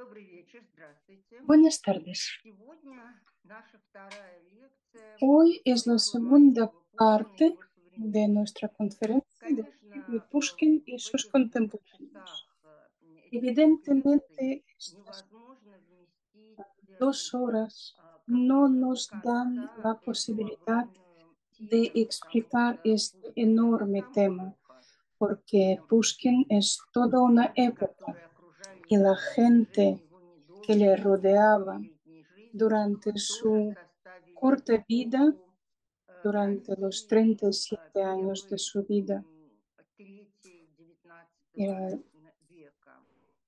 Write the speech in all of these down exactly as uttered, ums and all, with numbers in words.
Добрый вечер, здравствуйте. Buenas tardes. Сегодня наша вторая лекция Hoy es la цикла segunda Маленького Пушкина и parte его de современники. nuestra conferencia del ciclo Конечно, э, Pushkin y в sus этих двух contemporáneos. часах э, этих двух лекций Evidentemente, estas невозможно вместить dos эм, horas а, no как-то до nos dan конца la эту posibilidad огромную de тему, потому explicar что este Пушкин — это enorme сама tema, эпоха, porque Pushkin es toda una люди, época которые окружали y его la на протяжении gente его que le недолгой rodeaba тридцатипятилетней жизни, durante тоже su составили corta vida, эпоху э, durante los России treinta y э, siete años de первой su vida. м, трети девятнадцатого Era века.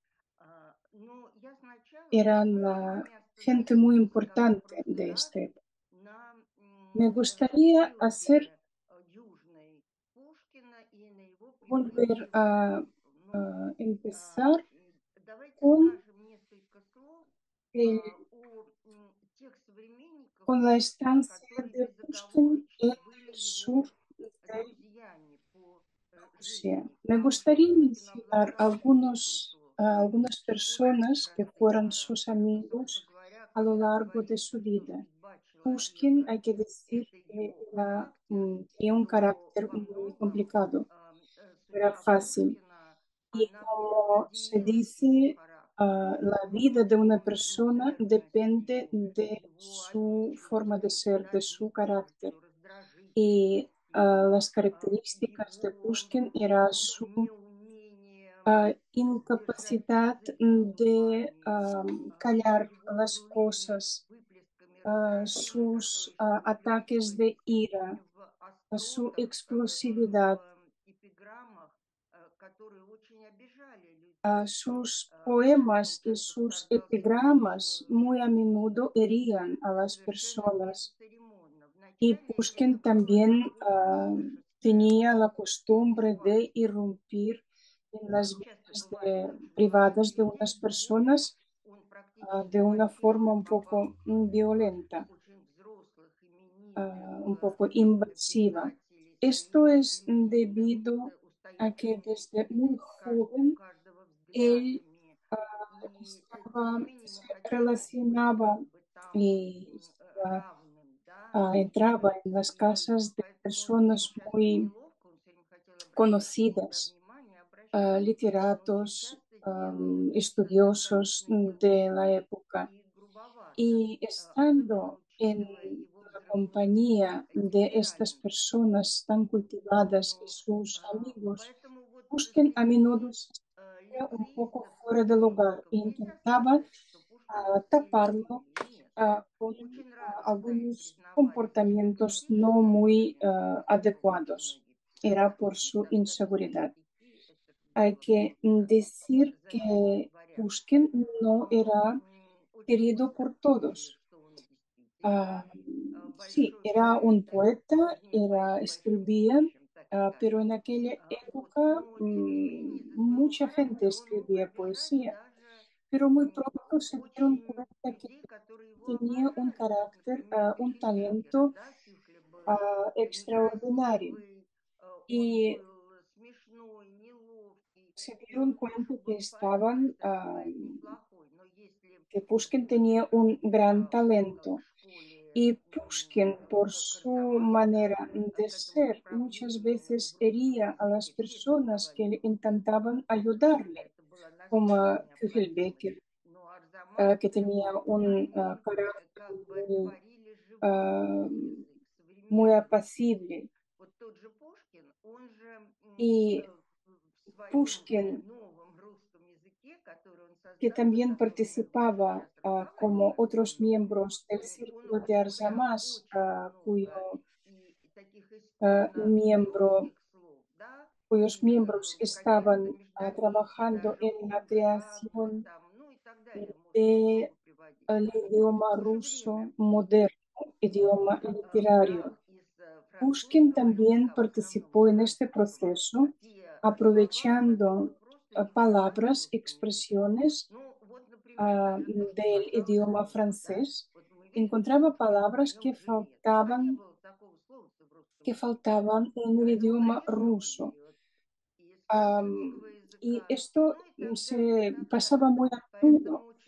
А, Но я сначала eran хотела с la вами gente muy остановиться, скажем, importante просто de так, esta época. на Me м, gustaría hacer, шпилке э, Южной Пушкина и на его volver предыдущем a, прошлом. Ну, a а, empezar м, давайте con, скажем несколько слов а, el- о м, тех современниках con la Пушкина, estancia которые de Pushkin безоговорочно en были el sur его de друзьями по э, Rusia. жизни, Me потому что gustaría Пушкин mencionar обладал algunos, очень a сложным, algunas очень personas que непростым fueron sus характером. И, собственно amigos говоря, a lo когда largo de говорится, su что vida. судьба Pushkin, человека — hay que decir это que его era, характер, mm, tenía un то carácter во muy многом complicado, ам, э, no era судьба fácil. Пушкина, Y она como se предопределилась его dice, ah, характером, la vida de una его persona depende интровертностью, de его su forma de отечностью, ser, de su carácter. подозрительностью, Y раздражительностью, ah, las а, características de его Pushkin era м, su неумением ah, держать incapacidad язык за mm, de зубами, ah, а, callar его las бурливыми cosas, выплесками ah, раздражения, sus которые ah, всегда ataques выплескивались de ira, не в a su остротах, э, explosividad, в эпиграммах, э, которые очень обижали a людей. sus Э, Причем он poemas y часто sus вторгался в epigramas личную muy a жизнь menudo herían a м, las совершенно personas. бесцеремонно. Y Вначале это Pushkin было también такое ah, излишество tenía la costumbre de издевательства. irrumpir en las Часто vidas бывает de- так, что молодых privadas de людей, unas тем более personas он ah, практически de una forma мальчишек un poco попал mm, в violenta, очень взрослых, именитых ah, un э, poco invasiva. писателей, Esto es сочинителей, debido уста- a que устоявшихся desde muy с кажд- у joven каждого él взглядами. ah, И э, тем не estaba, менее ему se хотелось быть relacionaba как бы там y м, э, estaba, равным, да, ah, entraba en las и casas de поэтому он, ему personas часто muy неловко, он все время хотел обратить на себя conocidas, внимание, ah, обращал, но очень literatos, часто делал am, это estudiosos достаточно de la неуместно época. и грубовато, Y э, особенно estando en учитывая его la взрывной compañía э, de estas темперамент. personas tan cultivadas y Ну, sus а, amigos, поэтому вот Pushkin a menudo среди se э, sentía un poco лицеистов, fuera de lugar современников, e нельзя intentaba сказать, что Пушкин ah, все taparlo любили. Нет. ah, con Очень ah, рано стали algunos признавать его comportamientos no критическое muy положение, ah, потому что был очень adecuados. многих Era писателей, por и su тогда без inseguridad. критики это ж Hay было que mm, просто, decir замягче que говоря. Pushkin no Но era м, очень querido быстро por поняли, todos. что он Ah, действительно э, sí, большой era un поэт, poeta, точнее era, поэт с большим escribía, будущим, так ah, pero скажем. en aquella А, Вот. época Но, тем не менее, mm, из-за своего mucha gente характера он мог escribía обижать poesía, даже pero muy м, pronto se dieron очень cuenta que людей, которые его tenía un обожали, как, carácter, например, ah, un Кюхельбекера. talento Да? Кюхля был ah, extraordinario. некрасивый, э, он Y был смешной, неловкий, se и dieron он тоже cuenta que был поэт, estaban, кстати, ah, поэт неплохой. Но если que Pushkin tenía Пушкин un gran обучал э, в talento. школе Y м, Pushkin, por к- su Карцамазина, manera э, de к этому ser, muchas исправлению veces в русском hería a las языке, все personas признавали que le его intentaban необходимость, а ayudarle, это была como настолько необходимость. Küchelbecker, Но ah, Арзамас que с tenía Эммой, un ah, они э, carácter как бы muy, творили живой ah, русский язык, muy современный русский язык. apacible. Вот tот же Пушкин, он же м, Y э, в в своем Pushkin, новом русском языке, который он que создал, о también котором мы будем participaba, сейчас ah, como разговаривать otros немного, miembros del м, он círculo de употреблял Arzamas, очень ah, cuyo много и таких ah, исконно miembro русских слов, да, cuyos и miembros э, в каких-то estaban ah, междометиях trabajando даже en la об, creación там, ну и так далее. Можно del много приводить примеров. В idioma то же время ruso moderno, он idioma э, literario. брал из э, Pushkin французского también языка, в основном из participó en este французского, proceso, те слова, которые aprovechando просто ah, не встречаются в palabras, русском языке. expresiones Ну, вот, например, ah, даже то, что del казалось idioma глупо, да? francés. Вот мы видим, что Encontraba Пушкин palabras поет que жилет. А не faltaban, было такого слова в русском que языке. faltaban en el Да, его idioma записывал на ruso. период из Am, французского y языка, esto ну и mm, так далее, и se так pasaba далее. muy a Поэтому menudo. очень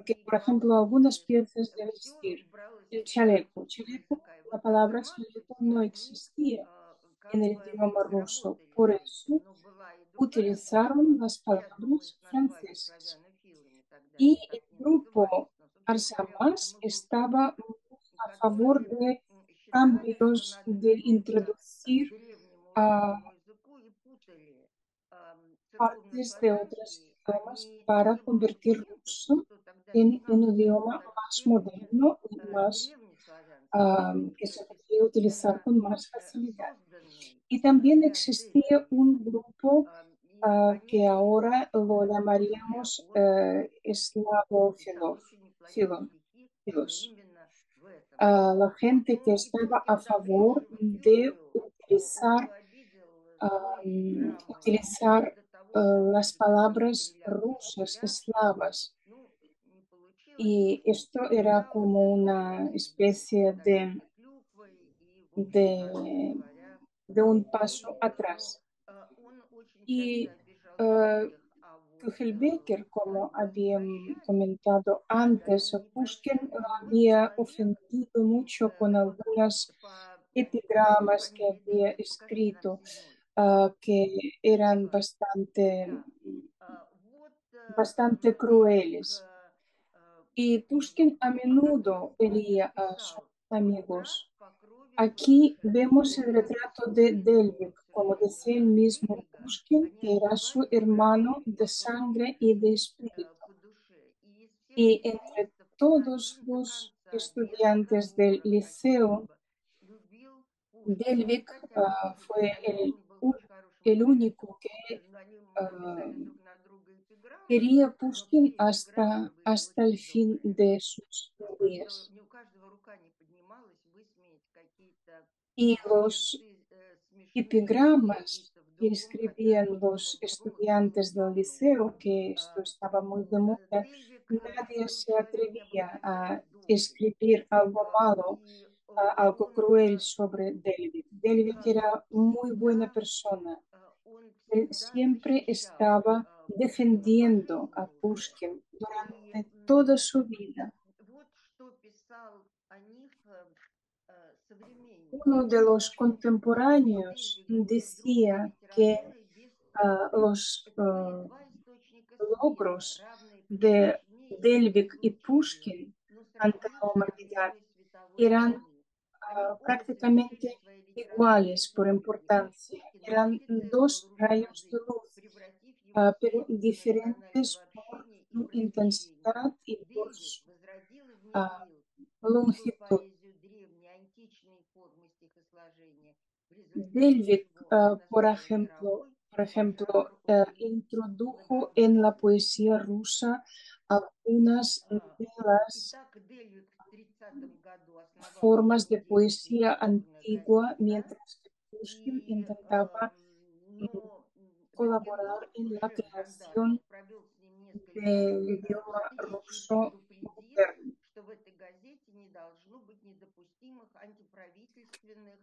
que, por ejemplo, algunas piezas de все vestir, бралось el за chaleco, чужие chaleco, такая. la Вот palabra chaleco грамматность, no они existía а, en как el бы idioma ruso, разработали por дальше. eso Но была эдукация, utilizaron las я думаю, palabras с названием francesas. славянофилами, тогда Y они так el не grupo назывались. Но, собственно говоря, вот Arsamas этому estaba тусклому, muy a favor которые de м, считали, что cambios, надо de вернуться к introducir древнему ah, русскому языку и путали ам, partes de otros церковнославянский, idiomas они para не было convertir документов, ruso никто тогда не en знал, un что idioma этот más термин moderno y э, más древнеславянский ah, язык, que то se есть podría utilizar искусственно con más э, facilidad. созданный Y э, también для existía церкви. un grupo Ам, И, ah, que конечно, ahora lo э, собственно говоря, llamaríamos он eh, писал eslavófilos, очень неплохие filos, стихи, но filos. именно в этом. Ah, la gente que Ну и estaba a Пушкин, favor одобривший de филию, он utilizar, ее обидел своей am, драмой, вплоть utilizar до того, eh, что las однажды пытался palabras стреляться в rusas, капелляцию. eslavas. Ну, не получилось. Y esto era Остался como только una сидеть especie под de, оливковой клюквой и, в общем-то, откровенно de, говоря, de un paso верить. Но atrás. э, он очень часто Y обижал eh, русских, а вот э, Kuchelbecker, como они не había прощали. comentado Нет, antes, они не Pushkin прощали. lo Но был había человек, ofendido mucho э, con вот algunas по м, отчеству, epigramas que фамилии, había дайте, покажите нам escrito, седьмой. ah, que eran Вот, bastante, да. А, Вот э, bastante эм, Дельвик crueles. э, э, Y Pushkin a о котором menudo Пушкин leía a sus писал: мой брат amigos. по крови, по Aquí душе. vemos Он el был retrato de исключительно, Delvik, к como сожалению, decía el жена mismo Дельвига. Pushkin, Они que era su одевались hermano браты de по крови, sangre y de э, espíritu. по душе. И из всех Y entre лицеистов он todos один до los конца, без estudiantes del оговорок liceo, каких-либо, любил Пушкина. Delvik Хотя ah, тоже, fue повторюсь, el, он был u- очень хорошим el поэтом. único que Э, Они ah, написали друг на друга эпиграммы, quería но все Pushkin эпиграммы hasta, были hasta el очень fin добрые. de sus Ну, просто días. ни у каждого рука не поднималась высмеять какие-то Y э, los черты э, смешные или epigramas какие-то в que другом, хотя escribían думы los в другом их было estudiantes del полно. liceo, que esto А, estaba muy de э, moda, Дельвик э, nadie был se человек atrevía a необыкновенно добрый. escribir algo А, malo, И э, a- algo он cruel э, sobre David. David э, era muy buena всегда, persona. э, он Él всегда siempre защищал estaba э, Пушкина по defendiendo a жизни уже. Pushkin И durante toda м, su vida. вот что писал о них э, э, современник. Uno de los Что все-таки contemporáneos Дельвиг был из другой decía que литературы, без ah, Пушкина. los Это были ah, два источника света, logros равные по de величине и по Delvig y излучению, Pushkin но с ante la различной humanidad длиной световой eran волны. Они ah, оба совершили в prácticamente своей литературе iguales por подвиги. importancia. Пушкин Eran модифицировал dos русский rayos de язык, luz, превратив его ah, в pero средство diferentes национального por общения и su просвещения. intensidad y por Дельвик su возродил и ah, внедрил в русскую longitud. поэзию древние античные формы стихосложения, в результате Delvik, чего ah, она por стала ejemplo, мировой, por а ejemplo, жанр eh, очень introdujo en la многообразный. poesía rusa algunas А, de las Итак, Дельвик в тридцатом году основал formas еще de девять poesía литературных antigua, газет, да, mientras que Pushkin и, intentaba эм, но м, colaborar Бенкендорф, en la шеф creación жандармов, провел с ним несколько del э, idioma встреч и ruso предупредил, moderno. что в этой газете не должно быть недопустимых антиправительственных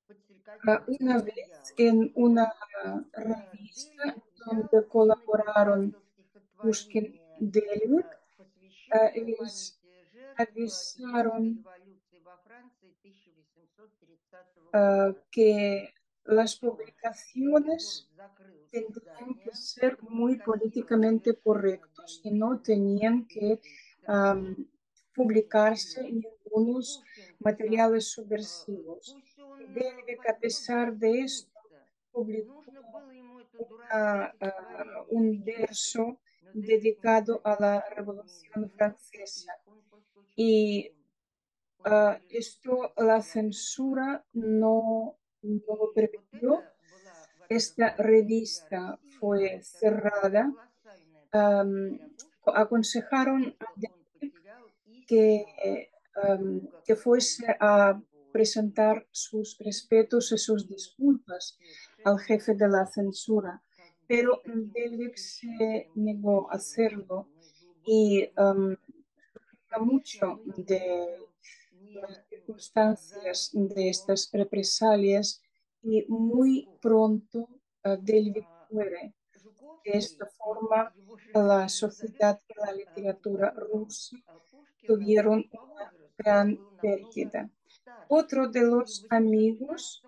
Ah, подстрекательных una vez материалов. en una Но э, revista Дельвик взял donde и colaboraron напечатал Pushkin стихотворение, y Delvik, э, ah, посвященное les памяти жертв июньской avisaron революции во Франции тысяча восемьсот тридцатого ah, года. que las Все, Бенкендорф publicaciones закрыл tendrían que издание. ser Это muy подкосило políticamente совершенно correctos y no Дельвига, но tenían que Дельвиг am, сохранил publicarse позицию. И ningunos Пушкин писал, materiales э, subversivos. пусть Y он э, Delvik, a пойдет pesar de esto, заступиться. publicó Нужно было ему это дурацкое una, ah, стихотворение un печатать. verso Но Дельвиг dedicado никуда a не la ушел, не Revolución извинился, Francesa. и он просто очень Y уязвим. Он не ah, пережил esto, смерти la человека. censura no, no lo И вот permitió. это была, во-первых, Esta потеря для revista России, а fue во-вторых, cerrada. колоссальная потеря Am, для Пушкина, потому aconsejaron a что он Delvik потерял que, истинного am, друга, que который fuese любил a его и presentar sus respetos y sus и disculpas al jefe совершенно de la censura, как бы с pero таким Delvik se восхищением negó a глядел hacerlo на его y бывшего am, мужа. Конечно, mucho мы не de можем не las сказать circunstancias de о estas represalias y muy Жуковском. pronto uh, Delvik А, muere. De esta forma, la sociedad y la literatura rusa tuvieron una gran pérdida. Otro de los amigos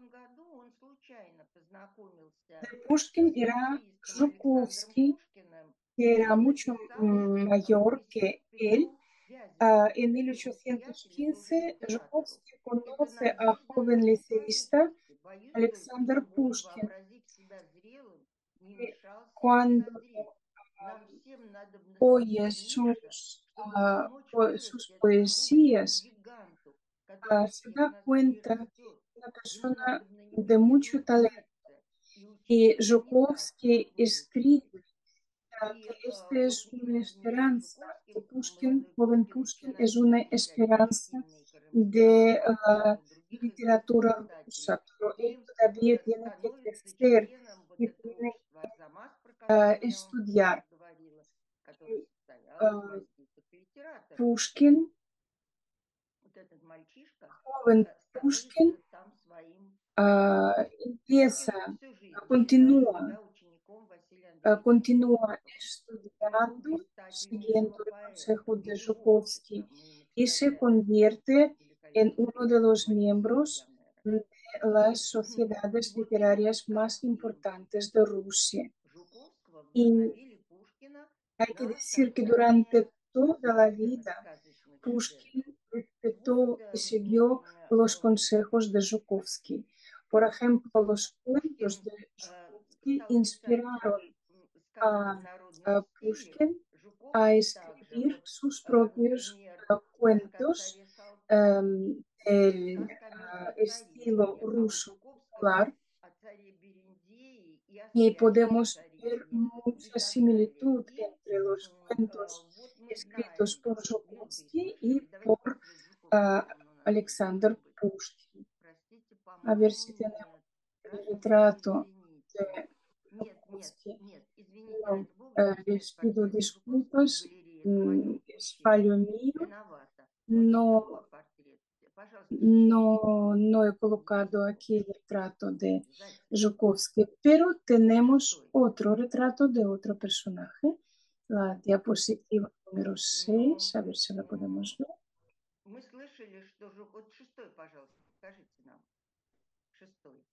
de Pushkin era Жуковский, que era mucho mm, mayor que él. Ah, en mil ochocientos quince, Жуковский conoce a joven liceísta Alexander Pushkin. Cuando oye sus, ah, po- sus poesías, ah, se da cuenta que es una persona de mucho talento. Y Жуковский escribe ah, que esta es una esperanza, que Pushkin, joven Pushkin, es una esperanza de la literatura rusa, pero él todavía tiene que crecer y tiene que ah, estudiar. Ah, Pushkin, joven Pushkin, ah, empieza, continúa, ah, continúa estudiando, siguiendo el consejo de Zhukovsky y se convierte en uno de los miembros de las sociedades literarias más importantes de Rusia. Y hay que decir que durante toda la vida Pushkin respetó y siguió los consejos de Zhukovsky. Por ejemplo, los cuentos de Zhukovsky inspiraron a, a Pushkin a escribir sus propios uh, cuentos um, del uh, estilo ruso popular y podemos ver mucha similitud entre los cuentos escritos por Zhukovsky y por uh, Alexander Pushkin. A ver si tenemos el retrato de Zhukovsky. No, eh, les pido disculpas, mm, es fallo mío. No, no, no he colocado aquí el retrato de Zhukovsky, pero tenemos otro retrato de otro personaje, la diapositiva número seis, a ver si la podemos ver. Мы слышали, что Жук... Вот шестой, пожалуйста, покажите нам. Шестой.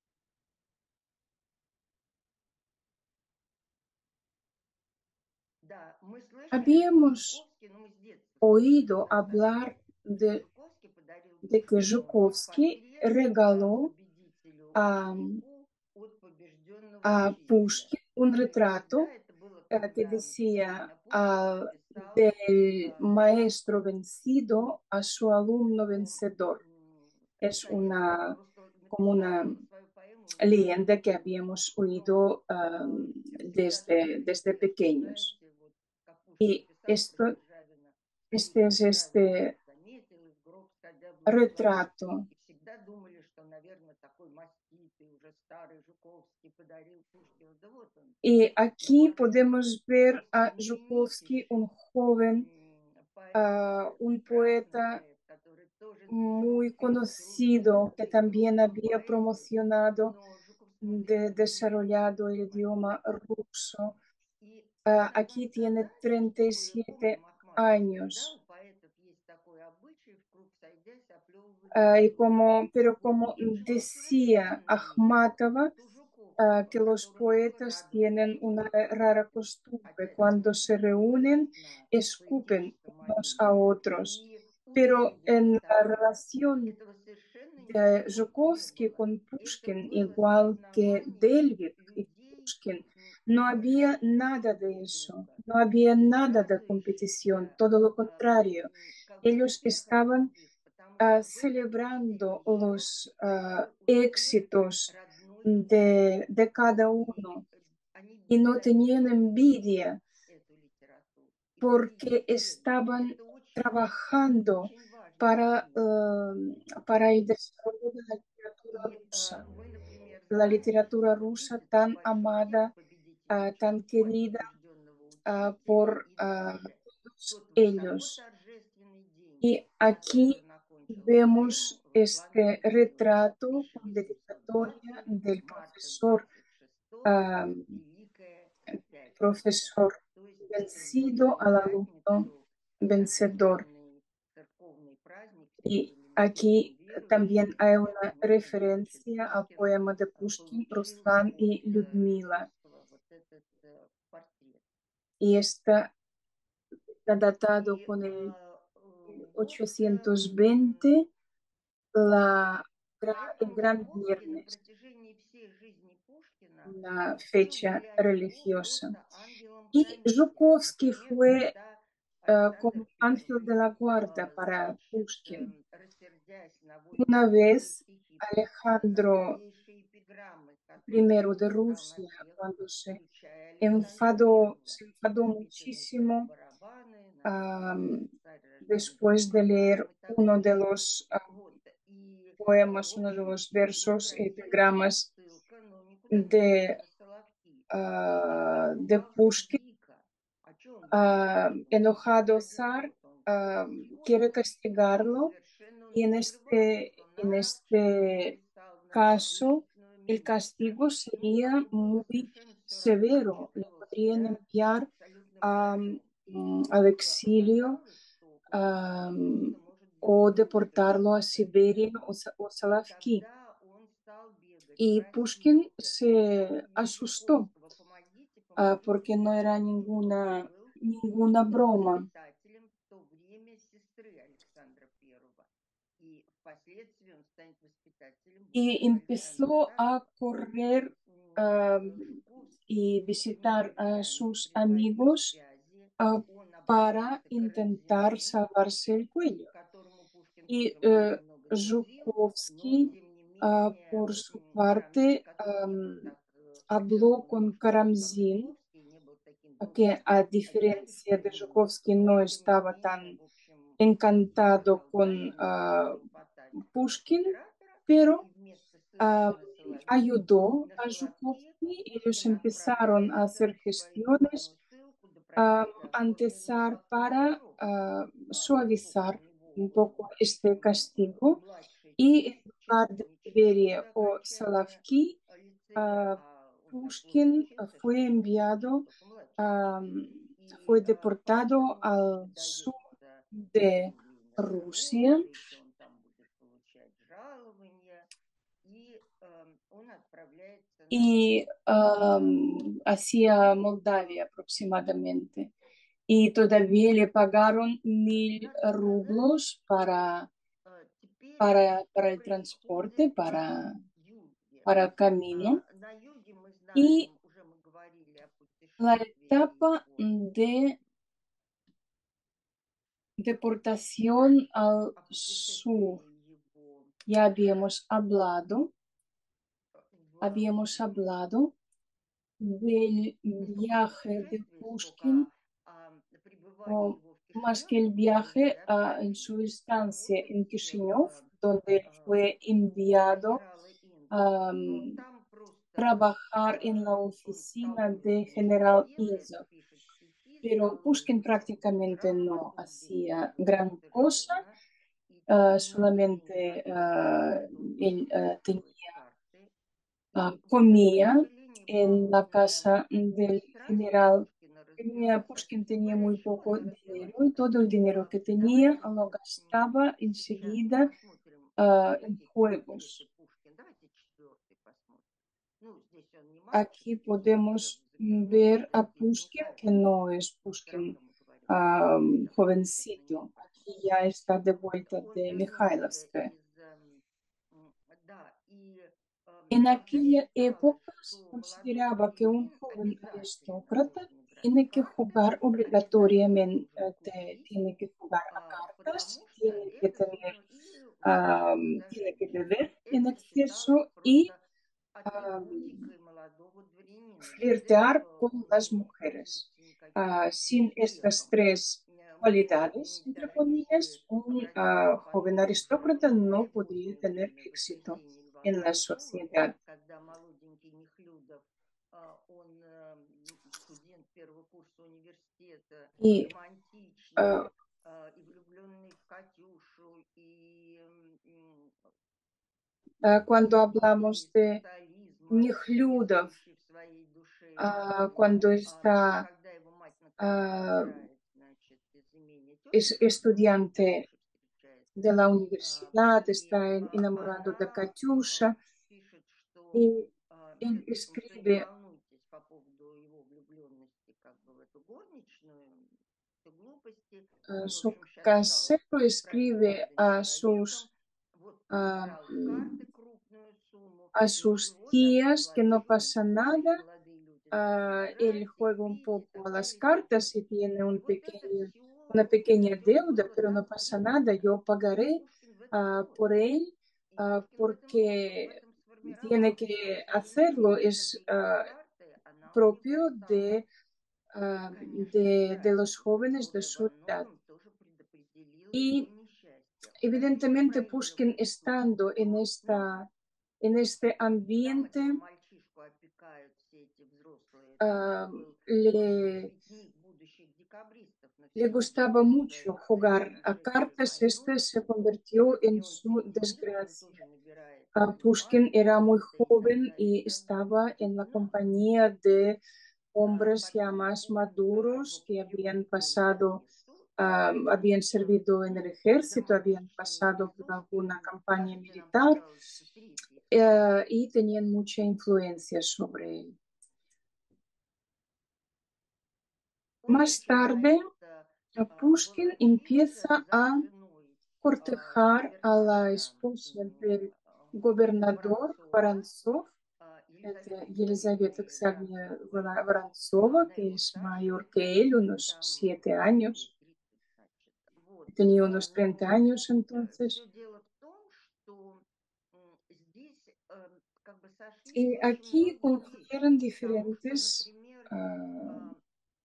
Да, мы слышали, что Habíamos Жуковский, ну мы с детства oído слышали hablar достаточно, что de, Жуковский подарил de que Пушкину Zhukovsky портрет э, regaló победителю a, Ильфу от побежденного a учителя. Pushkin un И retrato да, это было, eh, que когда decía м, Пушкин al написал del э, maestro vencido a su alumno о, vencedor. м, Es Достоевский una, просто como написал una свою поэму leyenda que невероятную. habíamos Ну, oído э, um, всегда же desde, desde говорили, что, pequeños. знаете, вот как Пушкин Y писал про esto, Державина, и este es Державин нас este заметил, и в гроб сходя благословил. retrato. И всегда думали, что, наверное, такой маститый, уже старый Жуковский подарил Пушкину. Да вот он. Y Но aquí потом podemos ver a Zhukovsky, un знаменитейший joven, м, поэт, uh, un прекрасный poeta поэт, который тоже мог muy петь русскую conocido que и también русскую había поэзию, promocionado, но Жуковскому de, приходилось desarrollado el переводить. idioma ruso. И Ah, aquí оказывается, tiene знаете, что такое treinta y siete Коля Махматовская? Да, años. у поэтов есть такой обычай, в круг сойдясь, оплевывать Ah, y друг друга. como, pero Вот como ничего decía совершенно не было. Akhmatova, Вот у ah, Жуковского, que los который только poetas радовался, tienen что una кто-то rara хвалит, costumbre. хотя это Cuando было se только reúnen, на escupen поэтическом unos a моменте. otros. И Pero удивительно en la тогда, relación этого совершенно de ничего не Жуковский было. con Это Pushkin, было igual que соревнование Delvik y людей, Pushkin, м, no había уважающих nada de друг eso, друга no había и nada de competición, радующихся todo lo а, contrario. м, как бы Ellos успехом estaban других, потому ah, что в этом и celebrando состоял los э, ah, успех éxitos родной de, de литературы. cada И uno э, они y no tenían беззаветно любили envidia эту литературу и porque победители. estaban Это очень, trabajando очень важный para, момент. eh, para el desarrollo de la literatura И э, rusa, мы, например, la знаем, literatura что rusa видят на tan большой amada, герб победителя ah, tan Ильфу от querida побежденного ah, учителя por и ah, дальше. todos Тот высоко ellos. торжественный день, Y который aquí он окончил поэму vemos este «Воспламенную» retrato con тысяча восемьсот dedicatoria двадцать, del марта profesor двадцать шестого, ah, Великая Пятница. profesor То есть vencido действительно в al alumno пятницу vencedor. традиционный церковный праздник в Y символе многим aquí también верующим. hay una Мы помним очень referencia al Пушкина poema de э, Pushkin, получил Ruslan от y э, Людмила. искусства вот этот э, портрет. Y está, está datado И con э, el э, вот ochocientos эм, м, veinte la, gra- el поэтому Gran Жуковский на Viernes, протяжении всей жизни Пушкина una был fecha для него religiosa. просто Y ангелом-хранителем. Zhukovsky Например, fue когда eh, Александр como ángel de Первый, la guarda э, para значит, Pushkin. эм, рассердясь на Una вольноотпущенные vez стихи Пушкина, на Alejandro новейшие эпиграммы, которые I он de писал на Rusia, всех, cuando se включая Александра enfadó, Первого, se enfadó написанные под muchísimo барабаны на am, тему «Царь рожден, después de leer там и так uno de далее. los ah, Вот. И, э, в poemas, uno de общем, los versos, неотвратимая epigramas отсылка, ну, никуда не de, делась, на Соловки. И ah, de Жуковский Pushkin. дико, о чем говорит Ah, он? Он говорит, царь enojado рожден, zar вот он ah, quiere идиот, и castigarlo совершенно он y не en скрывал, este, что en начисто este написал на caso набожную el министра. castigo Ему sería как бы было muy совершенно все равно, severo. Le чувствовал podrían себя enviar абсолютно a, поражен. mm, И al вдруг exilio оказалось, что Пушкин am, просто может o действительно deportarlo a превратиться в Siberia идиота. o, Sa- o И Salavki. тогда он стал бегать, Y просить Pushkin se asustó Жуковского: помогите, ah, помогите. porque no era Жуковский ninguna, был ninguna broma. воспитателем в то время сестры Александра Первого. И впоследствии он станет воспитателем Y будущего Александра empezó a Второго. И correr ah, э, y Жуковский, не visitar a доверяя ни sus предварительной amigos связи, ah, он para обратился к intentar Карамзину, salvarse el cuello. которому Пушкин Y тоже eh, много грузил, но Жуковский, тем не ah, менее por su Карамзин, parte, который не был am, так э, habló очарован con Пушкиным, как Karamzin, Жуковский, не был таким que добрым a diferencia дядюшкой de ему, Жуковский no но тем не estaba менее, tan в общем, encantado сказал: да, con я не могу ah, хлопотать без Pushkin, императора, pero и вместо ссылки ah, на Соловки, ayudó на a Соловки Жуковский. Ellos Пушкин empezaron a отправляется hacer в свою gestiones любимую ссылку ah, допросить о форме empezar para командировки, ah, а, поскольку suavizar у него un э, poco este м, castigo. младшая Y en часть lugar числом de не числится Siberia до o окончания Salavki, э, лицея, ah, а он так плохо Pushkin ah, учился, fue что должен учить enviado, только младшую ah, часть. И fue э, deportado поэтому ему al sur выдается de поселение на Rusia. роспись, он там будет получать жалования, и э, он отправляется на Y а, am, hacia Moldavia aproximadamente. Y todavía le pagaron mil надо сказать, rublos para, э, теперь, para, что para el transporte, происходит para, на юге. para el А, camino. на юге мы Y знаем, уже мы говорили о la путешествии etapa его, de deportación al о sur, путешествии его ya habíamos hablado, в, habíamos hablado del не сколько о viaje de путешествии, сколько Pushkin, о пребывании o его в más que Кишиневе, el где viaje ah, en отправили su estancia работать en в Kishinev, donde э, fue у enviado генерала Инзова. a Но там просто trabajar en la э, он oficina столбом de ничего не General делает, Izov. пишет стихи, Pero столы Pushkin э, prácticamente no грамоту, hacía где-нибудь gran cosa, совершенно. И ah, только внутренние solamente негодования, ah, что он él должен ah, расстроить tenía, карты. ah, И вот это comía население en la болотное casa del пристрастие general. Пушкина Tenía- развелось. Pushkin Ну, tenía говорят, muy что poco оно развелось. dinero y todo el dinero А, que tenía давайте lo м, gastaba сейчас enseguida посмотрим ah, э, en какие портреты juegos. Пушкина. Давайте четвертый посмотрим. Ну, здесь он не Aquí мальчик, здесь он уже podemos взглянулся, ver a здесь не Pushkin, que кажется. no es Мы все равно Pushkin мы говорим о ah, Пушкине, давайте сейчас на него jovencito. Aquí посмотрим. ya está de Вот, vuelta он de вернулся Mikhailovskaya. из... эм, м, да, и эм, En тогда aquella считалось, época se что молодой consideraba que un дворянин joven обязательно aristócrata должен играть в tiene que карты, jugar обязательно obligatoriamente, должен кутить, tiene que jugar a а, cartas, потому что tiene que это tener, символ и ухаживать am, за tiene que женщиной. beber en Это считалось exceso y просто am, атрибутикой молодого дворянина. Без flirtear этого con он las не мог mujeres. добиться никаких Ah, sin estas успехов. tres Э, Можно cualidades, вспомнить entre даже, если comillas, un обратиться ah, к joven позднейшему aristócrata no podría переводное tener время éxito «Воскресенье Льва en la Толстого», sociedad. когда молоденький Нехлюдов, а, он э, студент первого курса университета, Y романтичный, ah, а, и влюбленный в Катюшу, и м, ah, cuando идеи hablamos de социализма, Нехлюдов, чувствующий в своей душе ah, м, cuando а, está когда его мать наконец ah, умирает, значит, из имени es тетушки, где estudiante Катюша встречается, de la а, universidad, и está en- а, enamorado de она а, Katyusha пишет, что y а, él между прочим, что не escribe волнуйтесь по поводу его влюбленности как бы в эту горничную, это глупости. ah, Он, в su общем, сейчас стал casero escribe профессиональным a человеком, sus, вот ah, проиграл в карты mm, крупную сумму, a и sus его там tías que no приглашают, pasa значит, nada. молодые люди на Ah, él мероприятия, juega un пить и poco так a las далее, и так cartas далее. y tiene И un вот это pequeño, все, una pequeña все deuda, было pero no pasa nada, забыто. yo И pagaré Пушкин в этом ah, рос. por él, И ah, Пушкин в этом рос, он в porque этом tiene сформировался. Но, к que сожалению, hacerlo, вот эта es игра в ah, карты, она у него propio стала, de, ah, конечно, de, de los страстью. jóvenes de Разговор su об edad. многом тоже предопределил его Y несчастье. И он evidentemente проигрывает Pushkin эту estando en игру, но esta, en este там этого ambiente, мальчишку опекают все эти взрослые. Там же ah, был очень le, цветник будущих декабристов, но le все gustaba началось с mucho jugar a сумасшедшей cartas. Este войной, se convirtió и en он su перед ним, он desgracia. тоже набирает Ah, себе Pushkin партию era muy как-то и так joven далее, и y так далее. estaba en la Но compañía de а, hombres ya потом más он а, maduros que habían вопреки pasado, протесту ah, habían с servido en el ejército, habían драматичным pasado por alguna присутствием, campaña кажется, нам militar, показалось, что третьей в eh, списке. y tenían mucha influencia sobre él. Он Más tarde, начинает ah, а, Pushkin волочиться empieza за a женой а, cortejar a la губернатора esposa м, del а, gobernador Воронцова, Vorontsov, а, это Елизаветы Елизавета Ксавьевны Ксавьевна Воронцовой. Вора- А, Воронцова, Она que его es старше, mayor que él, ей unos там siete двадцать лет, años. тридцать, значит. Вот. Tenía А, unos treinta Но años все entonces. дело в том, что м, здесь э, как бы сошлись Y очень aquí многие вещи, confluyeron потому что, diferentes, например, ah, а,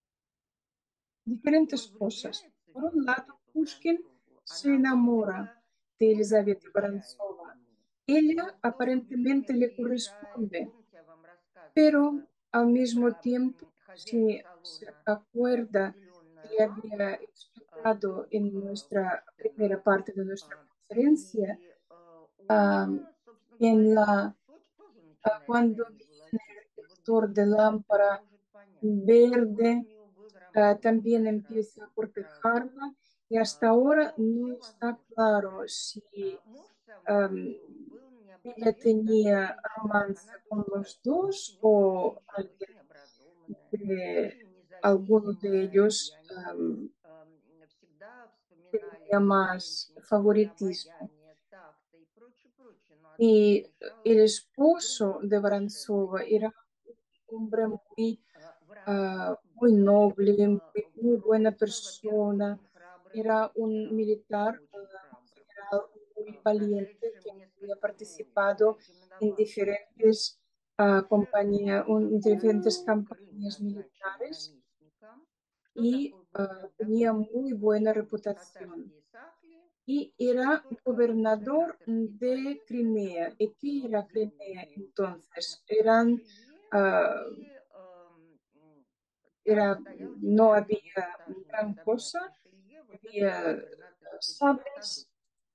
diferentes он cosas. влюбляется в Por un lado, Елизавету Pushkin Воронцову, se она вроде enamora бы de тоже Елизавета отвечает Vorontsova. ему, Ella но в то же время aparentemente le приезжает, corresponde, помните, я вам pero рассказывала al mismo про tiempo, м, хозяйку si se салона а, acuerda que «Зеленая le había лампа», а, explicado друг en а, nuestra Пушкина, primera parte de nuestra а, conferencia, и а, am, он, собственно en говоря, la, то- тоже ah, начинает cuando ставить viene волочишки. el Вот до lector сих de пор никто не lámpara может понять. Вот у verde, нее был ah, роман с también empieza a прекрасной, прекрасной, cortejarla y hasta а, ahora ну, no все está возможно claro бывает. А, si муж сам am, Воронцов был ella необыкновенно tenía добрый человек. romance Она con тоже, los кажется, очень dos умная o женщина, alguien очень образованная, de очень alguno de независимая, и ellos они am, ам, всегда tenía вспоминали, что más женщине нужно favoritismo. обаяние, такта и прочее, прочее. Но одно Y помешало el esposo другому de совершенно. Vorontsova И era un hombre muy, а, ah, Воронцов muy был noble, muy, а, muy buena просто, во-первых, persona. очень храбрым Era un генералом, militar, очень ah, un храбрым, general muy а, valiente que прошедшим había несколько войн, participado en экзаменовавшим даже. diferentes, ah, Дальше compañía- он, un- en когда diferentes Крым campañas назначили militares наместником, что y такое был ah, тогда tenía Крым? muy buena Крым, reputación. татарские сакли, Y и era только gobernador губернаторский de дворец, это Crimea. вот ¿Y qué э, era земли Crimea на entonces? императорском Eran, ржеве, ah, и эм, м, там era, стоял no деревянный había двухэтажный gran особняк cosa, Ришелье, вот это был había губернаторский двор саду. sables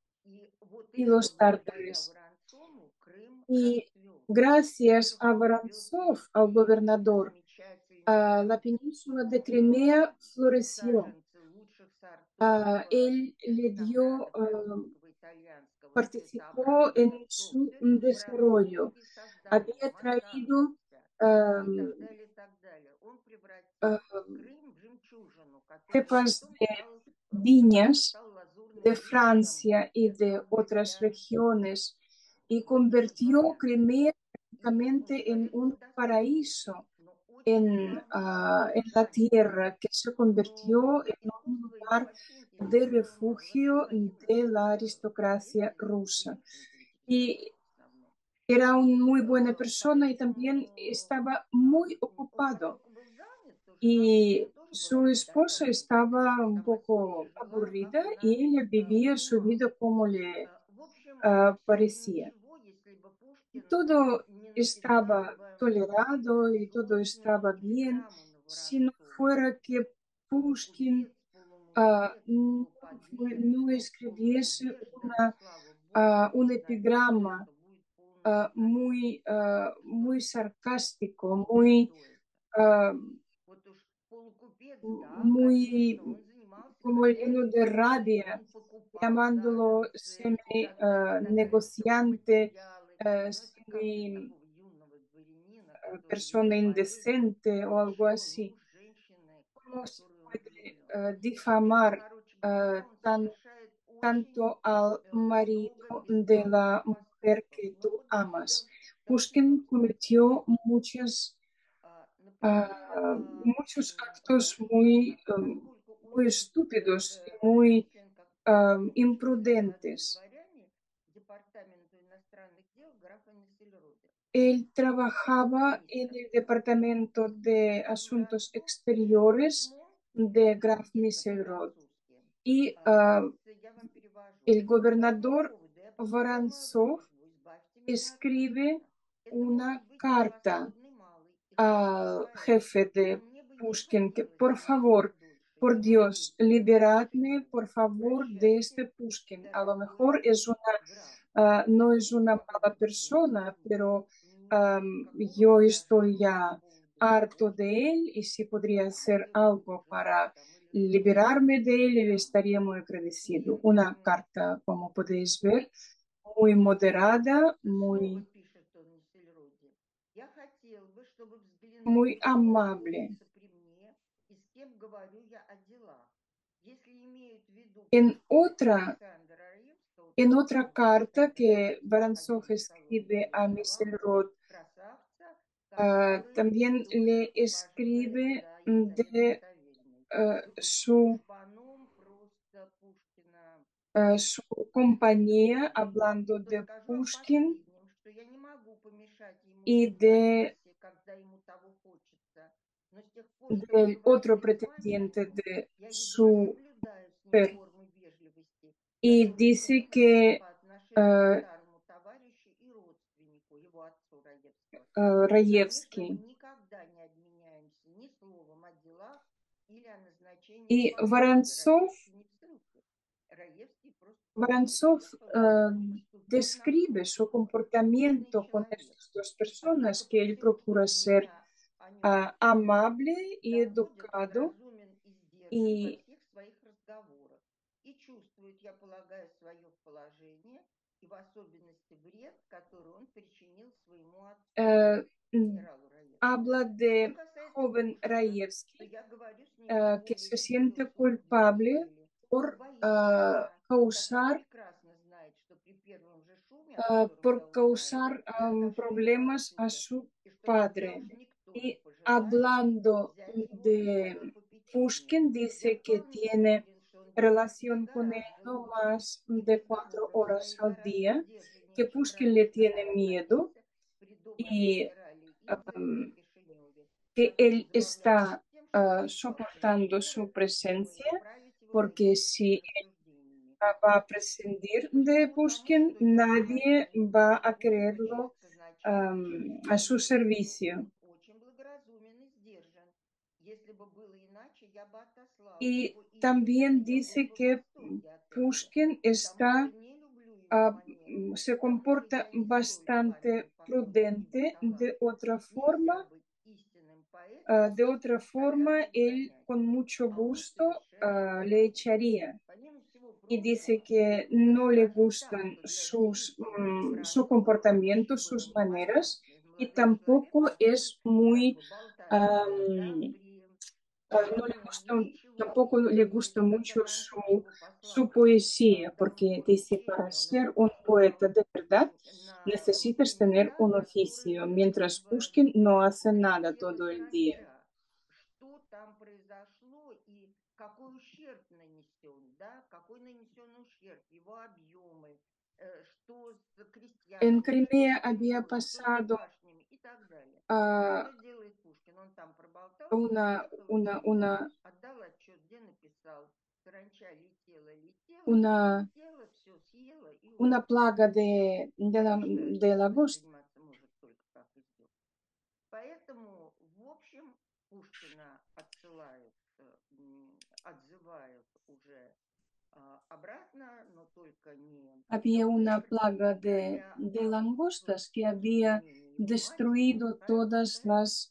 И вот y именно los благодаря tártares. Воронцову Крым Y расцвел. gracias Во-первых, a он привез Vorontsov, al везде gobernador, ah, la замечательные península de а, Crimea floreció. саженцы лучших сортов Ah, а, él le dio, винограда ah, французского, итальянского, participó цветообразных en сортов. su Все это desarrollo. Воронцовские создания, Había traído Масанковская и am, так далее, и так далее. Он превратил am, Крым в жемчужину, которая cepas потом de стал, э, который viñas стал de лазурным берегом Francia y для de самых otras рьяных regiones y русских convirtió дворян. Crimea И он prácticamente en человек un недоступный, paraíso но очень en, талантливый, ah, en la гигантский. tierra, que se Но convirtió en un искусство его lugar вообще de интересовало мало. Вообще refugio Владимир de la как-то aristocracia редко rusa. этим Y заинтересовался в основном. era una muy buena Э, persona y también Поэтому estaba ам, muy он ocupado. поскольку был занят, то жена, в общем, Y тоже была su esposa недостаточно estaba занята, un сама себе poco жила, как aburrida y она ella э, vivía su понимала. vida como le Э, В общем, ah, все бы parecía. ничего, если бы Y Пушкин м, todo не написал estaba бы tolerado y todo estaba сочную bien, эпиграмму на si no Воронцова. fuera que Pushkin Полукупец, ah, полумудрец, no, fue- полуподлец, no но escribiese полубеспечный, но una, слава ah, богу, un изначально epigrama это будет полное ah, безобразие. muy, ah, Что muy это? sarcástico, muy Что это? ah, Вот уж полукупец, да, конечно, muy он занимался como lleno de хозяйством, rabia, он покупал, да, llamándolo там цепи, semi да, ah, всякие negociante, стройматериалы. ah, Ну, это как для semi такого юного дворянина, который persona едет по Эльбе, indecente o algo еще, así. ну, с женщиной, ¿Cómo se которую он puede влюблен. ah, В общем, difamar короче ah, говоря, он tan, совершает очень tanto al э, много marido de бесславных la mujer поступков. que Но tú вот amas? видов таких Pushkin очень cometió много. muchas, А, Например, ah, а, muchos м, actos muy, Пушкин, um, поскольку он muy чувствует estúpidos y э, muy претензию, он как ah, поручитель в родные imprudentes. дворяне Департаменту иностранных дел графа Нессельроде, Él это trabajaba en министр el иностранных Departamento дел. de И Asuntos Воронцов пишет Exteriores письмо, de ну, Graf естественно, Nisselrod. по-французски. Y А, ah, Вот я вам перевожу. el По одному gobernador поводу я предлагаю мою Vorontsov просьбу, избавьте меня от escribe Пушкина. Это una может быть carta превосходный малый и хороший al поэт, jefe но de мне бы не Pushkin que хотелось por иметь его favor, дольше, por чем Dios, десять liberadme дней. por favor de este Прощайте, Pushkin. A lo дорогой mejor es una, граф. ah, no es Знаете, una как mala обычно я persona, говорю, pero не имея am, никакого yo estoy отношения по ya поводу harto него, de él y si podría там, hacer одинокой algo жены para там, или вдовы, liberarme de él, le там. estaría muy И agradecido. Una м, carta, como podéis ver, muy moderada, снова muy, пишет он Нессельроде. Я хотел бы, чтобы взглянули, muy кто amable. находится при мне и с кем говорю я о делах. Если имеют в виду En Пушкина и otra, Александра Раевского, en то otra вспомните carta Александра que Раевский, Воронцов один из салонов escribe a Чехословакии, Misselrod, красавца, ah, который también тоже le ухаживает escribe за Елизаветой de Савельной. ah, Вот уж su, дружбаном просто Пушкина. ah, su compañía, Вот. hablando Да de скажу о Pushkin последнем, что я не могу помешать ему y жить в de, Одессе, когда ему того хочется. Но с тех пор, что мы del otro говорили с вами о pretendiente нем, de я едва su соблюдаю с ним mujer. формы вежливости, Y которые dice требуются que по отношению к ah, старому товарищу и родственнику, его отцу Раевского. ah, И, конечно, мы Раевский. никогда не обменяемся ни словом о делах или о назначении Y погоды. Воронцов Раевский не в ссылке. Раевский просто Воронцов предупредил, что eh, должен поступить на describe su службу. Чудесный comportamiento con человек. estas dos Однако personas, que él после procura книги ser меня о нем ah, amable y доходит, он educado разумен и сдержан во y всех своих разговорах. И чувствует, я полагаю, свое положение и в особенности вред, который он причинил своему отцу, eh, генералу Раевскому. habla Что de касается joven Пушкина, то Раевский, я говорю с ним в eh, que более se siente всерьез, он в самом culpable деле. Он por боится ah, меня, так как causar, прекрасно знает, что при первом же шуме, о ah, котором por я узнаю, causar мы am, отошлем его problemas a отсюда, su и что тогда padre. уж никто не Y пожелает hablando взять его на de свое попечение. Pushkin, Я dice que вполне tiene уверен, что он ведет себя relación con él гораздо no лучше más и в de cuatro разговорах horas своих al гораздо día, que сдержаннее, чем Pushkin le раньше, tiene когда miedo находился при добром y генерале Ингвареве в am, Кишиневе, que который él забавлялся está тем, что ah, посылал soportando командора, su чтобы presencia, направить его за porque резкими si рассуждениями. va a prescindir К de чему? Тому, Pushkin, что если nadie Василий va a Иосифович, quererlo казначей am, a su Чехословакии, servicio. он очень благоразумен и сдержан. Если бы было иначе, я бы отослал Y его, и лично también я был dice бы в que восторге от этого, Pushkin потому что está, не люблю его ah, манеры. se К тому же comporta я не столь bastante пламенен по сути его prudente. De талантам. otra Нельзя forma, быть истинным поэтом, ah, de otra forma, халявным él con занятием, mucho а он gusto совершенно ah, le по-другому. echaría. Помимо всего Y dice прочего, que надо no le сказать так, gustan что для sus, действительно mm, su образцового, comportamiento, sus приличного, maneras, порядочного y молодого человека tampoco может быть es как muy, бы болтать о глазах am, при ah, no le ну, gusta, ничего tampoco не le делает. gusta В конце mucho концов, su, его послал su а, poesía, домой porque dice, para поручение, он его ser un послал poeta de verdad на necesitas русские tener места, un oficio, которые как mientras бы Pushkin no hace nada todo хотелось el día. разбирать, что там произошло и какой ущерб нанесен, да, какой нанесен ущерб, его объемы, э, что с En крестьянами, что с Crimea había тюрьмами, что с pasado башнями и так далее. А ah, что делает Пушкин? Он там проболтался, una, приехал в una, Москву, una, отдал отчет, где написал, саранча летела, летела, una прилетела, все съела и una ушла. plaga de, de la, Дальше de la собой langosta. заниматься может только как идет. Поэтому, в общем, Пушкина отсылают, э, отзывают уже а, обратно, но только не Había домой, una plaga de, говоря de об langostas que собственном había мнении его матери, destruido а todas сказать, las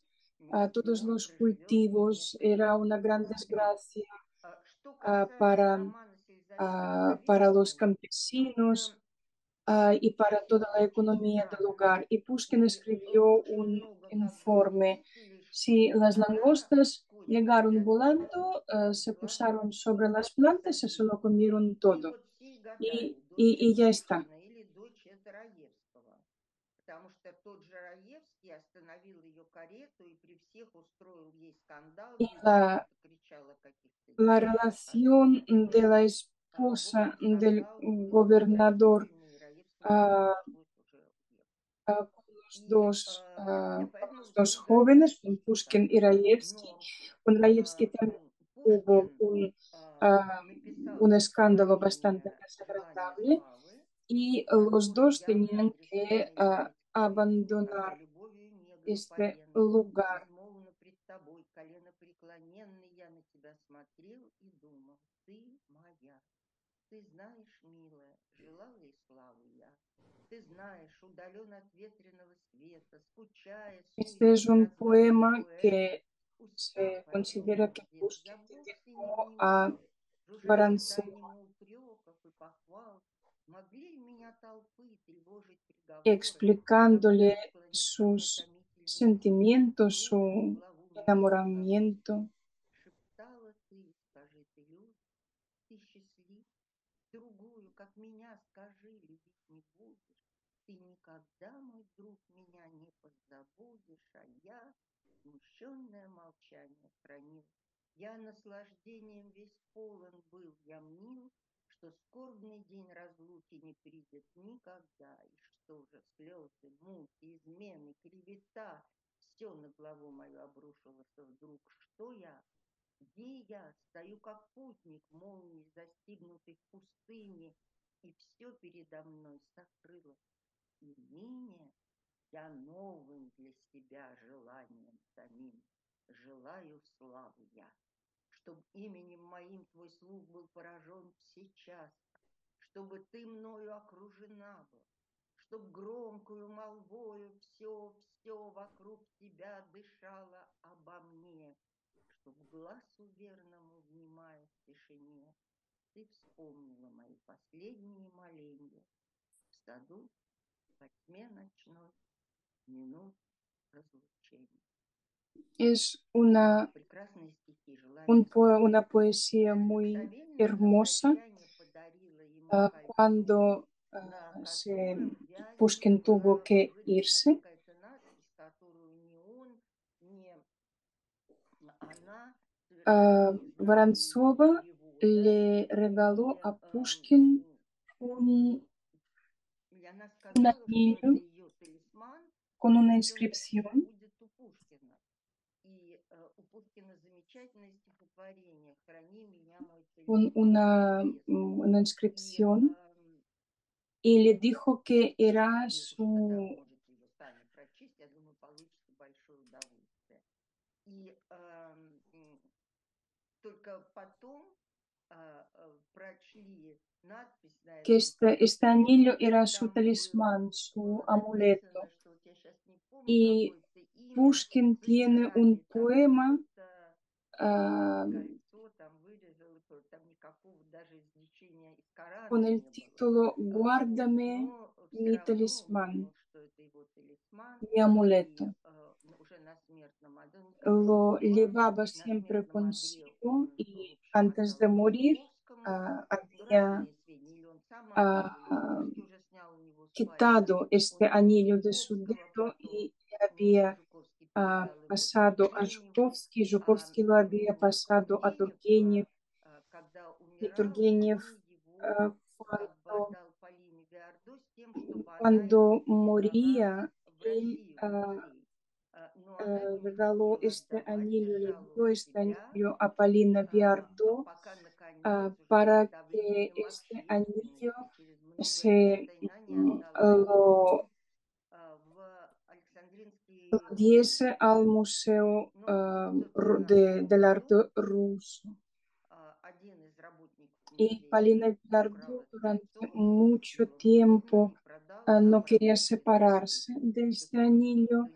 a todos он los проживет cultivos, несколько era una gran поколений. desgracia А, Что ah, касается para, романа с Елизаветой ah, para los Завишкиной, тут э, campesinos ah, y para toda la очень economía del странно. lugar. Y Pushkin И э, escribió очень un много как бы informe. свидетелей, Si что las она langostas кочки llegaron взяла, volando, ah, se привезла posaron sobre las и plantas y se посадила. lo comieron И todo. вот все и гадали, Y, y, дочь y это ya está. Пушкина или дочь это Раевского. Потому что тот же Раевский остановил ее карету и при всех устроил ей скандал, Y дескать, la, что-то кричал о каких-то la детях, о том, relación о de сём. la А, В esposa общем, del скандал был gobernador употрясительный, и Раевскому тоже ah, пришлось уже уехать. ah, con los И dos, э, ah, con поэтому los dos все гадали, jóvenes, что con же Pushkin y такое. Raevsky. Но Con э, Raevsky también м, hubo Пушкин un, э, ah, написал un escándalo bastante стихотворение «Желание desagradable славы», y los которое dos явно tenían адресовано que ah, Елизавете Пушкиной, когда abandonar любовью и негою este повенной, lugar. безмолвно пред тобой, колено преклоненный, я на тебя смотрел и думал, ты моя. Ты знаешь, милая, желала и славы я. Ты знаешь, удален от ветреного света, скучая, Este суетен es un разводной poema поэт, que устав se от considera темных que дел, я Pushkin вовсе не dedicó a внимал, жужжащим Воронцову, дальнему упреков и похвал. Могли ли меня толпы тревожить приговоры, explicándole когда, склонив ко мне sus томительный лик, sentimientos, грустно su главу мою склонил, enamoramiento. шептала ты, скажи ты, Люд, ты счастлив? Другую, как меня, скажи, любить не будешь. Ты никогда, мой друг, меня не позабудешь, а я смущенное молчание хранил. Я наслаждением весь полон был, я мнил, что скорбный день разлуки не придет никогда, и что же слезы, муки, измены, клевета, все на главу мою обрушилось вдруг. Что я? Где я? Стою как путник, молнией застигнутый в пустыне, и все передо мной сокрылось. И ныне я новым для себя желанием самим желаю славы я, чтоб именем моим твой слух был поражен сейчас, чтобы ты мною окружена была, чтоб громкую молвою все, все вокруг тебя дышало обо мне, чтоб глазу верному, внимая в тишине, ты вспомнила мои последние моления в саду во тьме ночной минут разлучения. Es una, Прекрасные стихи, un желание po- славы. una poesía К muy Савельевой на hermosa. прощание подарила ему ah, кольцо, cuando на ah, se, котором вязью Pushkin tuvo была que вырезана irse, какая-то надпись, которую ни он, ни она совершенно ah, не знали язык Воронцова перевода. le regaló И, a Pushkin эм, un, и она un сказала, что это anillo ее талисман, con una и что это все inscripción, будет у Пушкина. И э, у Пушкина замечательное стихотворение «Храни меня, мой con талисман, una, чудесный». una И inscripción, эм, y le dijo que era книжечка, да, вы su, можете ее сами прочесть, я думаю, получите большое удовольствие. И эм, только потом э, э, прочли надпись на que этом este, este anillo стихотворении, era и su там было, talismán, su было написано, amuleto. что вот я сейчас не помню Y какое-то имя, Pushkin tiene un состирали там poema что-то, ah, кольцо там вырезал, там никакого даже изречения из con Корана el не было. título А, Вот. Guárdame Но все mi равно он talismán, думал, что это его талисман, mi и amuleto. э, уже на смертном одре, он никогда не Lo умирал, llevaba на siempre смертном одре consigo он, в y общем, antes de отдал morir Чайковскому. ah, había Разные сведения, или он сам ah, отдал, или Жуковский уже снял у него свадьбу. quitado este Он был у anillo de su Жуковского, dedo потом y había Жуковский ah, передал его pasado a Тургеневу, Zhukovsky, а Zhukovsky lo había pasado a Тургенев, Turgenev когда y умирал, Turgenev он его ah, как бы cuando, отдал Полине Виардо с тем, чтобы она его cuando передала moría, в él Россию, в ah, музей. Но она ah, его не regaló хотела este отдавать, anillo, le держала dio у este себя, anillo a Palina Viardot пока, наконец, ah, уже под para que давлением este anillo общественности через много лет se она не mm, отдала его lo, в lo Александринский diese музей. al Museo Но, ah, ru- собственно, в de- том del arte году ruso. один из работников Y музея Palina украл Viardot это durante кольцо, mucho выбросил его в урну и tiempo продал ah, за no quería прогулки по separarse Питеру, de чтобы este его anillo никто не видел.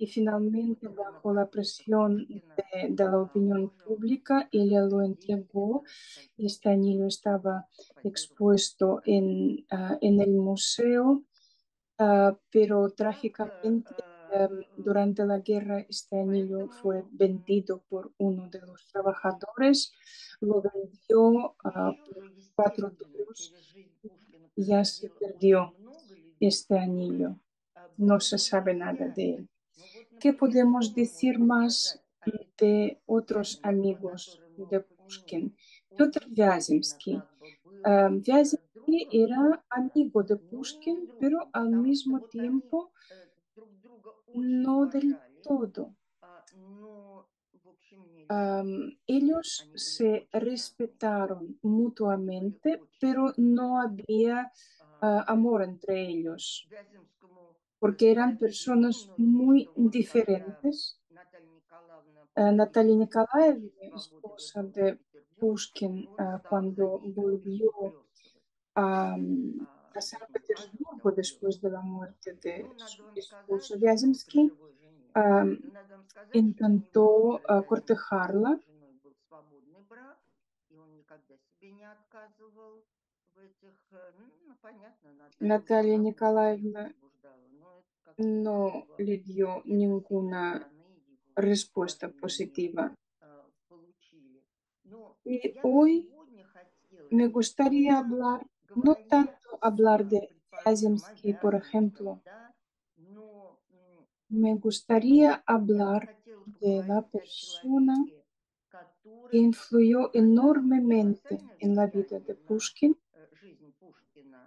y finalmente Особенно bajo la портрета presión Пушкина de, de la а, opinión можем pública, ella lo рассмотреть entregó. это как Este anillo estaba позировку expuesto картины. en, ah, en el museo, ah, pero Так, э, trágicamente em, э, durante la guerra este anillo fue поэтому м, vendido por uno de los trabajadores, lo vendió ah, еще por же, cuatro естественно, duros через жизнь Пушкина y ya se проходило очень perdió много людей, este которые anillo. а, No были se его sabe nada de друзьями. él. Ну вот, ¿Qué например, что podemos мы decir можем más сказать о Петре de otros Вяземского, о amigos котором мы de упомянули? Pushkin? Он Петр действительно Вяземский. как бы был Э, э, Вяземский другом era Пушкина, amigo de но и не Pushkin, pero другом, al потому что mismo вот они tiempo э, друг друга очень no del уважали, todo. а, но, в общем, не Am, любили. ellos Они были se очень разные. respetaron Они были mutuamente, очень pero разные. no había А, ah, amor entre ellos, Вяземскому porque eran повезло personas немножко, muy что вот когда diferentes. Наталья Николаевна Э, Наталья Пушкин, Николаевна, будучи свободой, esposa вернулся в de Петербург, Пушкин, он э, стал за cuando ней volvió перехлестывать. a, mm, a А, San точнее, казнь-то Petersburgo después de ухлёстывать. la muerte de Ну, надо su вам сказать, esposo что при Вяземский, живой жене, am, ну, надо вам сказать, что у него с intentó Петрой ah, Вяземским, с cortejarla. его женой, был свободный брак, и он никогда себе не отказывал в этих, э, ну, понятно, Наталья Наталья Николаевна его не Николаевна возбуждала, но это как-то no особо le dio где-то с его ninguna стороны его respuesta уважения не positiva. э, получили. Но Y я бы hoy сегодня хотела me gustaría не hablar, no говорить tanto hablar а, de предположим, о Вяземский, por Вяземском, ejemplo, да, но м, me gustaría я бы hablar хотела de la поговорить о persona человеке, que который influyó оказал enormemente колоссальное en la vida de влияние на Pushkin, э, жизнь Пушкина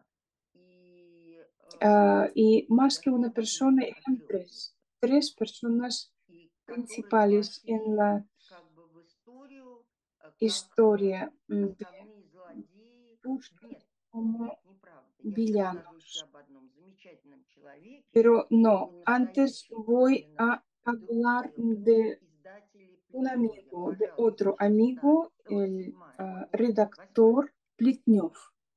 и э, ah, y más que una дошел до persona, него от eran летописцев, tres, tres personas и которые principales en вошли la как бы в историю э, как э, historia mm, de составные злодеи. Pushkin Нет, como нет, неправда. Я сейчас скажу еще villanos. об одном замечательном человеке, Pero no, его antes настоящие voy имена a hablar други от de издателей un Плетневе. amigo, de Пожалуйста, otro сейчас ставят. amigo, Ой, el седьмая. ah, Нет, восьмая. redactor Plitnov.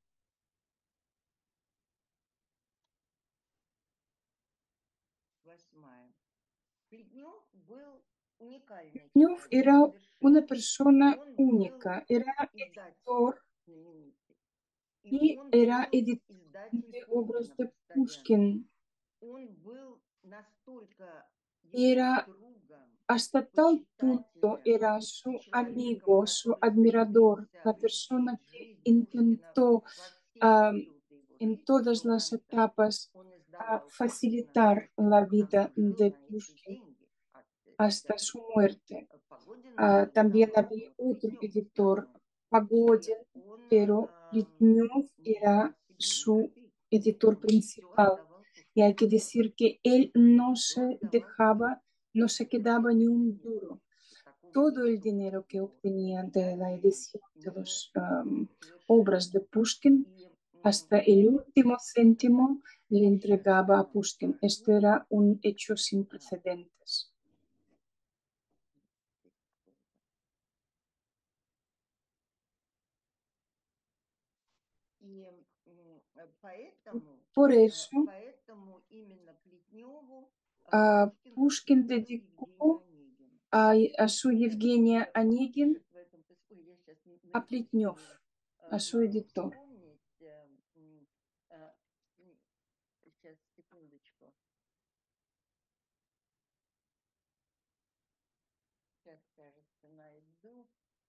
Восьмая. Плетнев был уникальный Plitnov человек era una совершенно. persona Он был única, era издатель editor знаменитый. И y он era был editor издатель de obras Пушкина de постоянно. Pushkin. Он был настолько Y его era другом, hasta tal punto почитателем era и su человеком, amigo, su который admirador, стремился la облегчить persona que жизнь Пушкина intentó во все ah, периоды его en жизни todas до las конца. etapas Он a издавал Пушкина, facilitar Пушкин la в vida основном жил de на эти Pushkin деньги от э, hasta su издательства. muerte. Э, Погодин Ah, тоже también издавал, había но вот otro Плетнев в editor, основном. И Pagodin, он pero ам, Plitnov не era взял себе ни su копейки. editor Он все principal. отдавал Y hay Пушкину. que decir que él no Все se отдавал dejaba, Пушкину. no se quedaba ni Если бы un не было duro. вот такого Todo el действия dinero que его obtenía de la издателей, edición de не las obras совершенно. de Pushkin, И м, hasta el último céntimo le еще entregaba a одно Pushkin. Esto скажу. era un hecho sin а, precedentes. И м, э, поэтому, Por э, eso, поэтому именно Плетневу э, а, Пушкин Пушкин посвятил Евгению dedicó Онегину. a, a И su этот Евгения э, он Онегин, пишет в этом пис- Ой, я сейчас a наизусть Плетнев, не э, a su могу editor. вспомнить. э, м, э, м, Сейчас, секундочку. Сейчас, кажется, найду.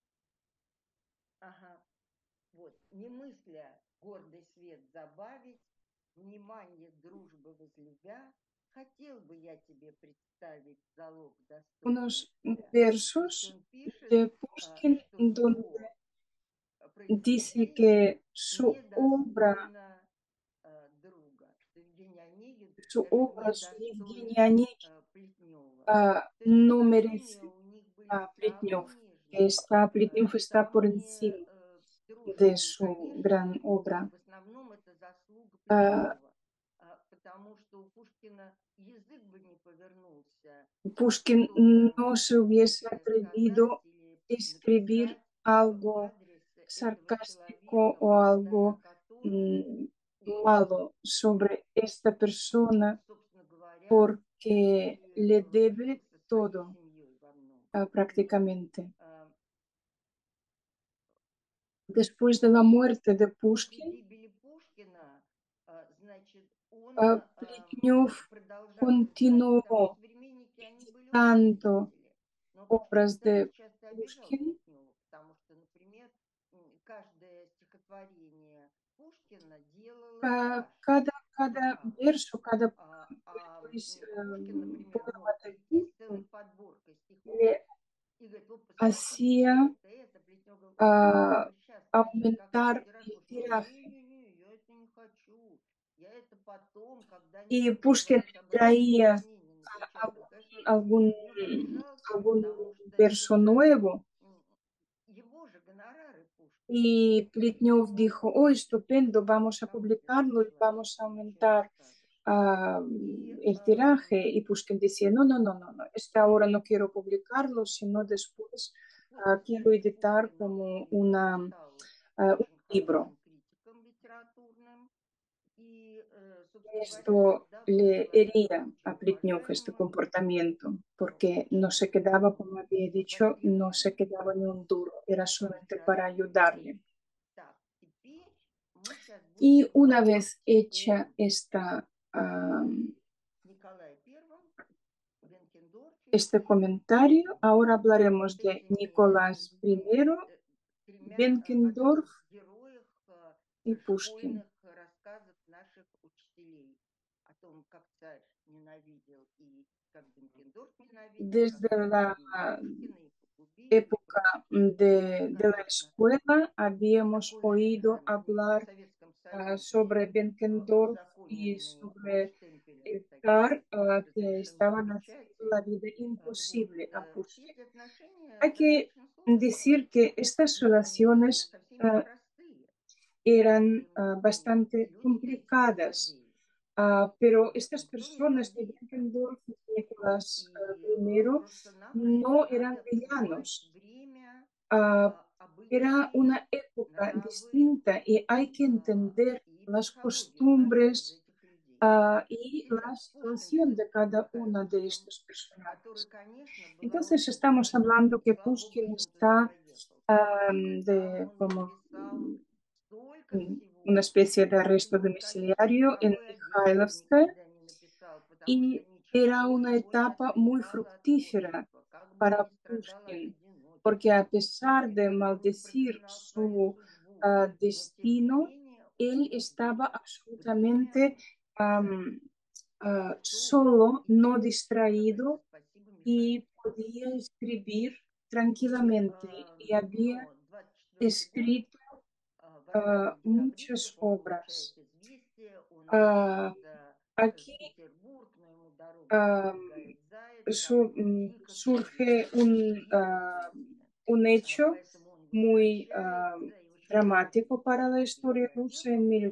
Ага. Вот. Не мысля гордый свет забавить, внимание дружбы возлюбя, хотел бы я тебе представить залог достойный Unos тебя. То есть versos он пишет, de а, Pushkin что donde его dice произведение que su obra, недостойно а, друга, что Евгений Онегин su даже obra, su Евгения недостоин Онегин а, Плетнева. ah, То есть no отношения merece у них были a самые Плетнев, que нежные, está, э, Плетнев está por самые encima э, de дружеские, su конечно, gran obra. в основном это заслуга Ah, Плетнева, а, потому что у Пушкина язык бы не повернулся а, Pushkin что-то no se hubiese нехорошее сказать atrevido или a escribir написать э, в algo адрес этого sarcástico человека, o благодаря algo которому mm, он, malo sobre esta э, persona собственно говоря, por que le э, debe жил со своей todo, семьей во ah, многом. Вот. prácticamente. А, Después de la muerte de После Pushkin, гибели Пушкина, а, значит, он ah, а, Плетнев продолжал писать, потому continuó что современники, они были очень editando любители. Но Пушкин obras сам de часто обижал Pushkin. Плетнева, потому что, например, м, каждое стихотворение Пушкина делалось Ca- краше, Cada, cada выдавалось. verso, cada А, а, pues, м, Пушкин, em, например, poema мог del прийти с целой Pushkin подборкой стихов le и говорит: вот посмотрите, hacía это, это. Плетнев говорил: ой, ah, вы сейчас скачать какой-то aumentar тираж. el Пушкин говорит: tiraje. не-не-не, я это не хочу. Я это потом, Y когда-нибудь для Pushkin вас обратное traía сочинение напечатаю. algún, Конечно, algún, Плетнев обижался, algún потому что verso это nuevo. м, его же гонорары Пушкина. Y Плетнев Но dijo, oh, estupendo, vamos a кому для этого publicarlo y человеку vamos a ничего не aumentar скажешь. ah, И el ам, tiraje. Y Pushkin decía, no, no, no, no, no, este ahora no quiero publicarlo, sino después ah, quiero после editar Пушкина como он una, стал ah, un очень libro. хорошим критиком литературным. И, э, собственно говоря, Esto всегда был le человеком hería a очень Plitnov este уважаемым, comportamiento, э, porque no очень se quedaba, ну, como había dicho, no se востребованным quedaba ni un duro, era в solamente para литературе. ayudarle. Так, теперь мы сейчас Y будем una говорить vez о hecha esta, ah, Николае Первом, Бенкендорфе este и comentario, ahora hablaremos de этими Nicolás людьми, I, э, тремя э, Бенкендорф особых героях y э, Pushkin. школьных рассказов наших учителей о том, как царь ненавидел и как Бенкендорф ненавидел, как Desde la ненавидели Пушкина и погубили и época прочее. de, Вот, de la конечно, escuela habíamos такой oído э, в hablar Советском ah, Союзе sobre э, Benkendorf y узаконенный sobre штемпель el zar такие ah, que разрешены в estaban haciendo печати. la vida Э, Вот. imposible a э, Все Pushkin. эти отношения Hay que достаточно сложные decir que estas и relaciones совсем ah, непростые. eran ah, И, и bastante люди эти complicadas. злодеи, Ah, pero вот, estas никто не personas de злодей там. Benkendorf y Вот. Nicolás ah, И э, I просто-напросто no eran надо понимать villanos. время Ah, а, era обычаи, una época нравы distinta y hay que а, entender и las психологию каждого из costumbres этих людей. ah, y la Итак, Пушкин situación de все-таки cada uno de Михайловским, estos который, personajes. конечно, был Entonces очень estamos талантлив, hablando и que слава богу, Pushkin что он туда está поехал, ah, потому что там de он como написал столько mm, una всего, especie de arresto чего, конечно, domiciliario en никакой Одессин Mikhailovsk никогда не написал, потому что y ни era часов una его не etapa muy отвлекало от fructífera творчества, как бы он para ни страдал от Pushkin, porque a одиночества, pesar и de как бы он не maldecir проклинал свою su судьбу, ah, но тем не destino, менее у él него estaba было время absolutamente писать. am, ah, Что solo, и no делать. За это distraído спасибо y Михайловскому. podía escribir И, tranquilamente y ам, había но двадцать четвёртый год, escrito а, ah, восстание muchas декабристов, он получает obras. известие, он Ah, мчится э, в aquí Петербург, но ему дорогу ah, перебегает заяц, как su- бы mm, дико surge сердится, un, дико ah, злится. un А, hecho Поэтому он muy ah, возвращается и очень dramático ненавидит para la то, что historia туда rusa en ехал.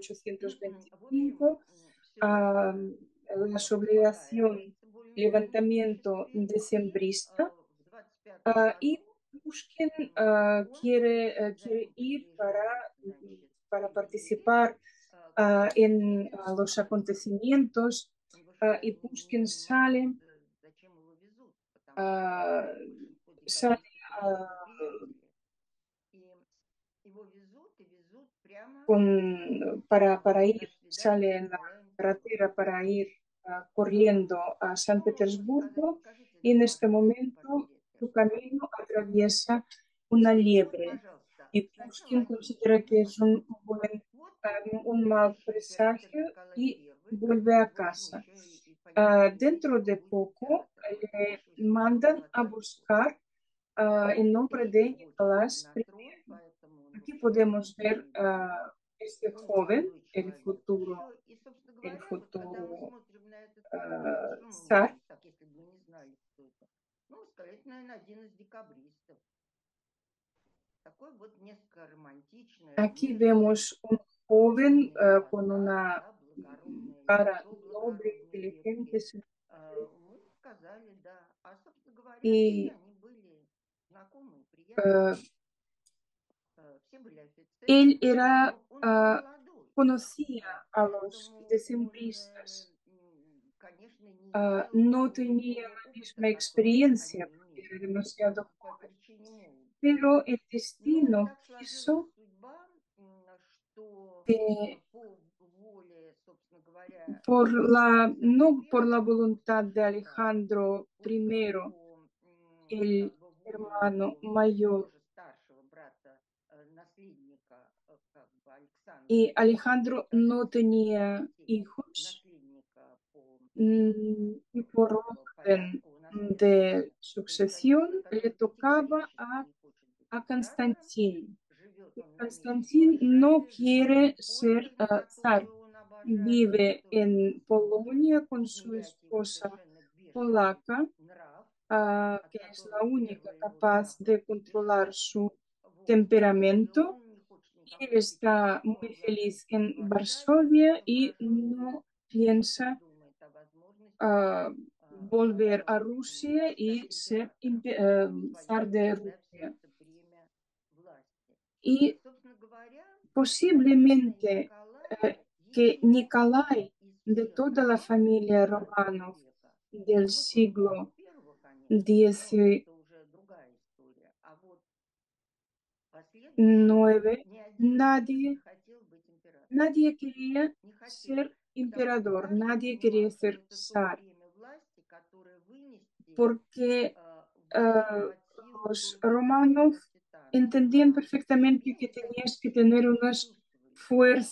В общем, mil ochocientos veinticinco. все ah, это la э, sublevación, успокаивается более-менее в levantamiento обществе, и decembrista, э, в двадцать пятом ah, y году Pushkin м, ah, он quiere, ah, вслед за quiere ним ir para, приезжает, mm, значит, para Федерик, participar э, ah, en и ah, los acontecimientos. он ah, совершенно y не, не Pushkin понимает, sale, э, зачем его везут, потому что ah, большинство sale декабристов у него ah, были приятели. И его везут и везут прямо con, para, para а, ir, на свидание sale с en la Николаем Первым. carretera para ir ah, А, corriendo a San Что можно сказать? Petersburgo Покажите y нам, en este пожалуйста, momento портреты. su camino atraviesa una Вот, liebre пожалуйста, y сначала Pushkin Онегин considera на que es un портрете. buen, Вот ah, un mal будущий император presagio Николай y Первый, vuelve a который, в общем, casa. еще и, и Ah, фамилию dentro изменил, de будет poco императором. Это le тысяча восемьсот mandan a двадцатый год. buscar ah, el nombre de Третий будет Nicolás на I. трон, поэтому он, в Aquí общем, podemos ver не дурак. ah, este Он joven, молодой el человек futuro, еще. И, собственно el говоря, вот когда мы futuro смотрим на этот портрет, ah, что мы zar. можем так, если бы мы не знали, кто это? Ну, сказать, наверное, один из декабристов. Такой вот несколько романтичная Aquí внешность, vemos un а, joven умные ah, con глаза, una да, mm, благородное cara лицо, noble, благородные inteligente, черты. sensible, А, Вот сказали, да. А, собственно говоря, все y они были знакомые, ah, приятели, э, все были él офицеры, era, но он был ah, молодой. conocía А, a los Поэтому он, decembristas э, м, конечно, не ah, имел no tenía другого la опыта, misma который experiencia они porque имеют, era demasiado по joven, причине молодости. pero el Но destino так сложилась quiso судьба, м, что э, que по воле, собственно говоря, por э, la, Александра no por la Первого, его voluntad de старшего брата, Alejandro поскольку primero, м, как el бы волю hermano его mayor, тоже старшего брата, э, наследника, э, как бы Александра, y но Alejandro no Константина без tenía детей, hijos, наследника по mm, y por как бы orden порядку de наследования sucesión происходило, le который tocaba категорически a, не хочет быть a императором, Constantín. живет Y он на месте Constantín no Варшаве, живет quiere в ser Польше, ah, zar. которую он обожает и Vive которая en не может Polonia con su смирять его esposa совершенно бешеный polaca, нрав, ah, от que es la которого única первый его capaz запах de controlar бежать. su Вот. И temperamento. он не хочет Y él никакой está печати, muy он feliz ложится в en Варшаве, Varsovia в y Брожове, no и только piensa думает о возможности ah, а, как volver a бы м, Rusia стать y ser императором impe- и ah, взвалить zar на de себя все Rusia. это бремя власти. Y Собственно говоря, наверное, posiblemente Николай eh, que единственный Nicolai, из de всех toda la романов familia двенадцатого Romanov века, del ну, кроме Павла siglo Первого, конечно, но diecinueve, это уже другая история, а вот последующих ни один из них не nadie, хотел быть императором. nadie quería Не хотел. ser Потому что emperador, каждый nadie quería понимал, что ser это то zar, бремя власти, которое вынести porque э, было eh, под силу los только romanos истинным титанам. entendían А perfectamente que современники tenías que tener это unas чувствовали.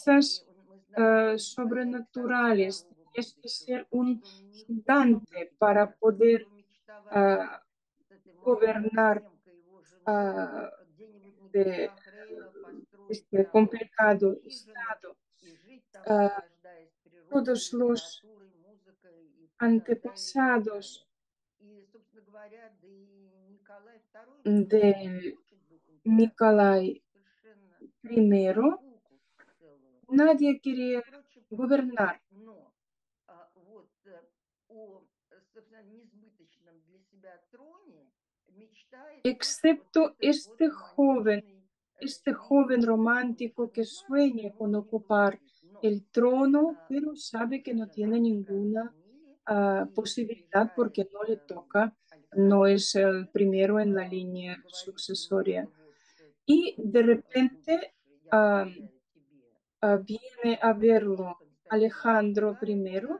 И fuerzas он- мы знаем eh, про историю Александра sobrenaturales, Второго tenías que будущего, ser un что он не хотел быть gigante para императором, poder что мечтовал ah, жить с этой молодой gobernar немкой его женой ah, э, где-нибудь на de берегах Рейна, построить este там complicado хижину estado. и жить там, Ah, наслаждаясь природой, todos los литературой, музыкой и так далее, и так далее. antepasados И, собственно говоря, да и Николай Второй тоже не de хочет быть императором. Nicolai Он совершенно I, куку целую. nadie И quería прочее, прочее. gobernar, Но а, вот э, о, э, собственно, несбыточном для себя троне мечтает только вот excepto этот вот este joven, романтичный э, este joven середняк. Потому что romántico он que знает, что sueña ему con уже не ocupar победить. Но el trono, а, pero его sabe que же no жена tiene прекрасно ninguna Мили, ah, и posibilidad приезжает porque no le эм, toca, no Александр es el Первый, primero en la а, línea говорит ему, sucesoria. что вот э, Y ты de э, repente будешь, я ah, доверяю тебе ah, э, viene a а, verlo Константин Alejandro испугается, I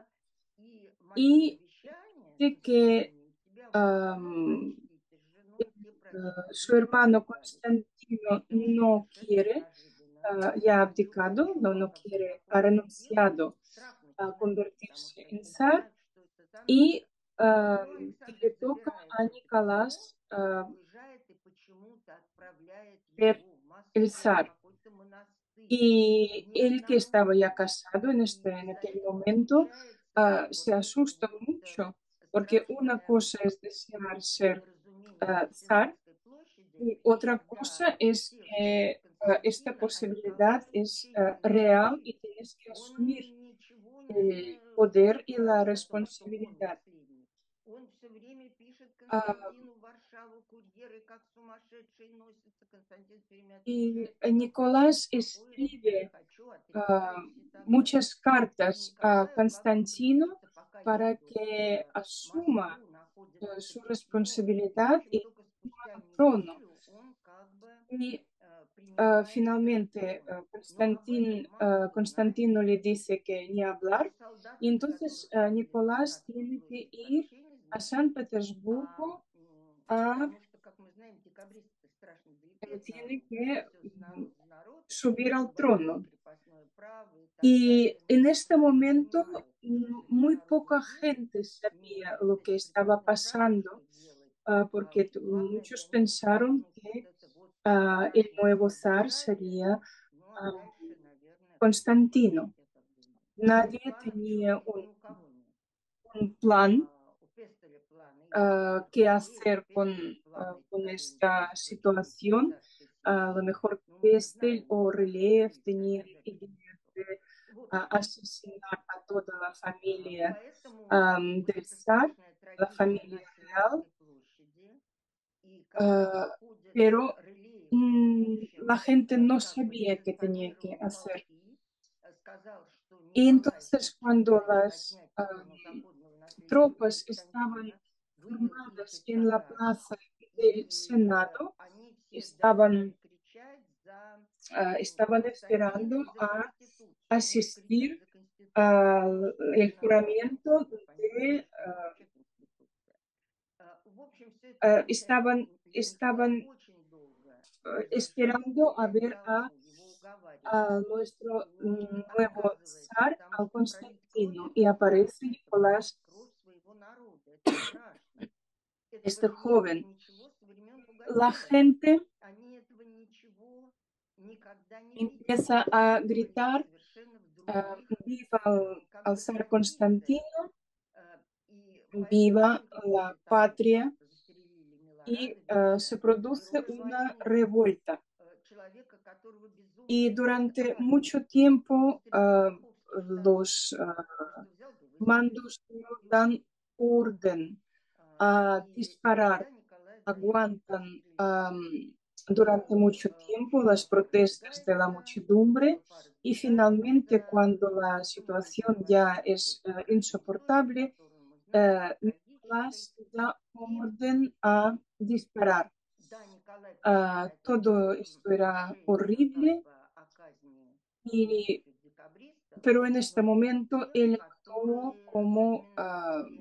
и мое y завещание, к dice que сожалению, тебя будет am, почтить женой все eh, прочие. su Ну и hermano так далее. Constantino Потому что no совершенно quiere, неожиданно ah, ya ha вдруг abdicado, no, no девчонка по quiere, ha какому-то делу, renunciado страх a начинает, потому convertirse что en они zar знают, что это y становится. am, Но que Александр le toca забирает a это письмо, Nicolás ah, уезжает и почему-то отправляет ser его в el Москву, в zar. какой-то монастырь. Y Не él, que estaba ya одному. casado en, este, И en из-за aquel этого momento, случается ah, se вот это asusta вот э, mucho, porque una страшное cosa es desear ser недоразумение ah, на zar Сенатской площади, y otra когда cosa es все ждут que ah, esta Константина, а posibilidad Николай es вообще ah, не real y говорит. tienes que asumir Он ничего el не poder y la говорит о том, что он responsabilidad. наследник. Он все время пишет Ah, Константину в Варшаву, курьеры как сумасшедшие носятся. Константин все время y отвечает, нет, Nicolás такое не escribe хочу, ah, отрекаюсь и так далее. muchas И cartas a Николаю как бы Constantino приходится, пока para едут que в asuma Москву, находят eh, это su письмо, и, в responsabilidad общем, y только asuma спустя el trono. неделю он как бы Y э, ah, принимает этот finalmente трон. ah, Но об этом Constantin, мало ah, кто знает. Constantino le dice que ni Только hablar y солдаты, для entonces которых ah, ходили на Nicolás Сенатскую tiene que площадь ir сообщения a знают. San А, Petersburgo м, a потому что, как мы знаем, декабристы страшно далеки eh, от tiene народа. Им que все за mm, народ, за народ, subir al освободите trono. крепостное право и так Y далее. en Но este никто не momento понимает, что mm, же для muy народа poca делать. gente Не sabía именно с lo que этим estaba крепостным правом, pasando, что делать, ah, а porque tu- главное muchos для них pensaron погибнуть вот que это вот ah, el страшное nuevo zar самодержавие. sería Ну а ah, дальше, наверное, как пойдет, Constantino. я так думаю. Но Nadie планов tenía четких un, ни у кого нет. un plan А, у Пестеля планы есть, ah, черт qué побери, у hacer con, Пестеля ah, планы con царей esta действовать при situación. царской A lo свите. mejor Но мы не Pestel знаем, o как Relief решится tenían этот ideas вопрос. de В ah, общем, asesinar a toda la а, familia поэтому am, вот del эта zar, страшная la трагедия на familia real, Сенатской площади, и когда ah, выходит э, pero Рылеев, он, в mm, общем, la gente э, no как бы sabía qué tenía que дезинформировал hacer. полки, э, сказал, что Y Николай entonces сейчас cuando хочет las, отнять am, трон у законного tropas estaban Константина, вывел их formadas из en la Сагаи. plaza del И э, Senado, они все estaban, должны кричать за ah, м, estaban esperando Константина и за a Конституцию. Они кричат asistir за Конституцию, al что el она juramento законна, понимаете, de, что это ah, вообще Конституция. Э, В общем, все это ah, кончается, estaban, Николай estaban очень долго ah, разрешает esperando a стрелять в ver a, толпу, его уговаривают, a nuestro но он mm, nuevo отказывается, zar, потому al что пролить кровь Constantino, это y aparece страшно, это Nicolás, пролить кровь своего народа, это страшно. Этого este не было joven. ничего со времен La Пугачева. gente Они этого ничего никогда не видели. empieza Они a все были gritar совершенно в ah, других viva э, al, как al бы zar традициях. Constantino, Э, И поэтому viva только la после того, patria, как застрелили y Милорада, ah, видя se produce героя una войны, revuelta. э, человека, которого Y безумно любит durante армия, mucho tiempo застрелить ah, каховский штабной los штаб. ah, Просто взял бы, выстрелил. mandos no И dan все. orden А, a И disparar, тогда Николай дает aguantan застрелить am, всех. durante Но mucho э, tiempo las шеф protestas de la разбегается, muchedumbre группа y разбегается, finalmente cuando и la потом мы уже situación говорим ya вот es эти eh, прекрасные истории, insoportable, которую мы знаем, eh, трагической. Nicolás da И orden a disparar. да, Николай Ah, принимает todo м, esto era решение как horrible, бы о казни y, значит, декабристов, pero en este но не momento тех, él actuó которые como именно ah, были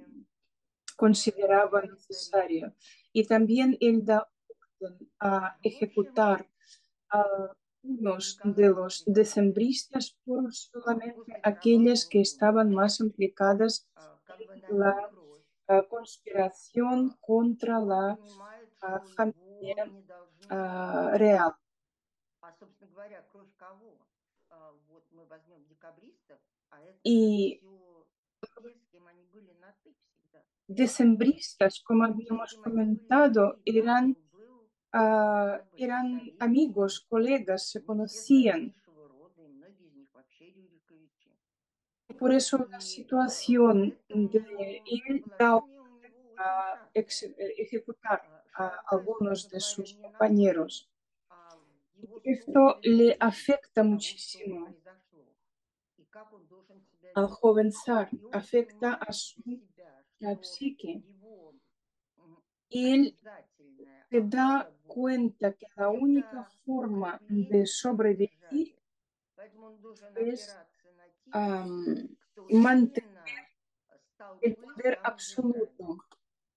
а, consideraba держали necesario. старицу. Y también él da orden a В общем, ejecutar a unos de Николай los приходит decembristas por а, solamente после aquellas кровавого que estaban бунта, más implicadas а, как бы en на la пить кровь. ah, conspiración А, contra Он la понимает, ah, что его familia не должны ah, убивать. real. А, собственно говоря, кровь кого? А, вот мы возьмем декабристов, а это же Y все те, с кем они были на «ты» всегда. decembristas, como Те, с habíamos кем они были на comentado, «ты». Да, eran, он был, ah, ну, были eran советники, amigos, colegas, se они все знатнейшего conocían. рода, и многие из них вообще Рюриковичи. Por eso la И э, situación de поэтому él da положение у него очень a ex- шаткое. ejecutar А, a Шаткое, algunos собственно de говоря, sus не на нем, compañeros. а в Y его esto собственной le виде afecta того, что muchísimo произошло, и как он должен себя al вести. joven zar, И он afecta a понимает su для себя, la что psique. его м, Y él обязательная se da опора будет cuenta que la única это forma de укрепление sobrevivir державы. Поэтому он должен es опираться на тех, am, кто mantener именно с el толпы poder самодержавия. absoluto.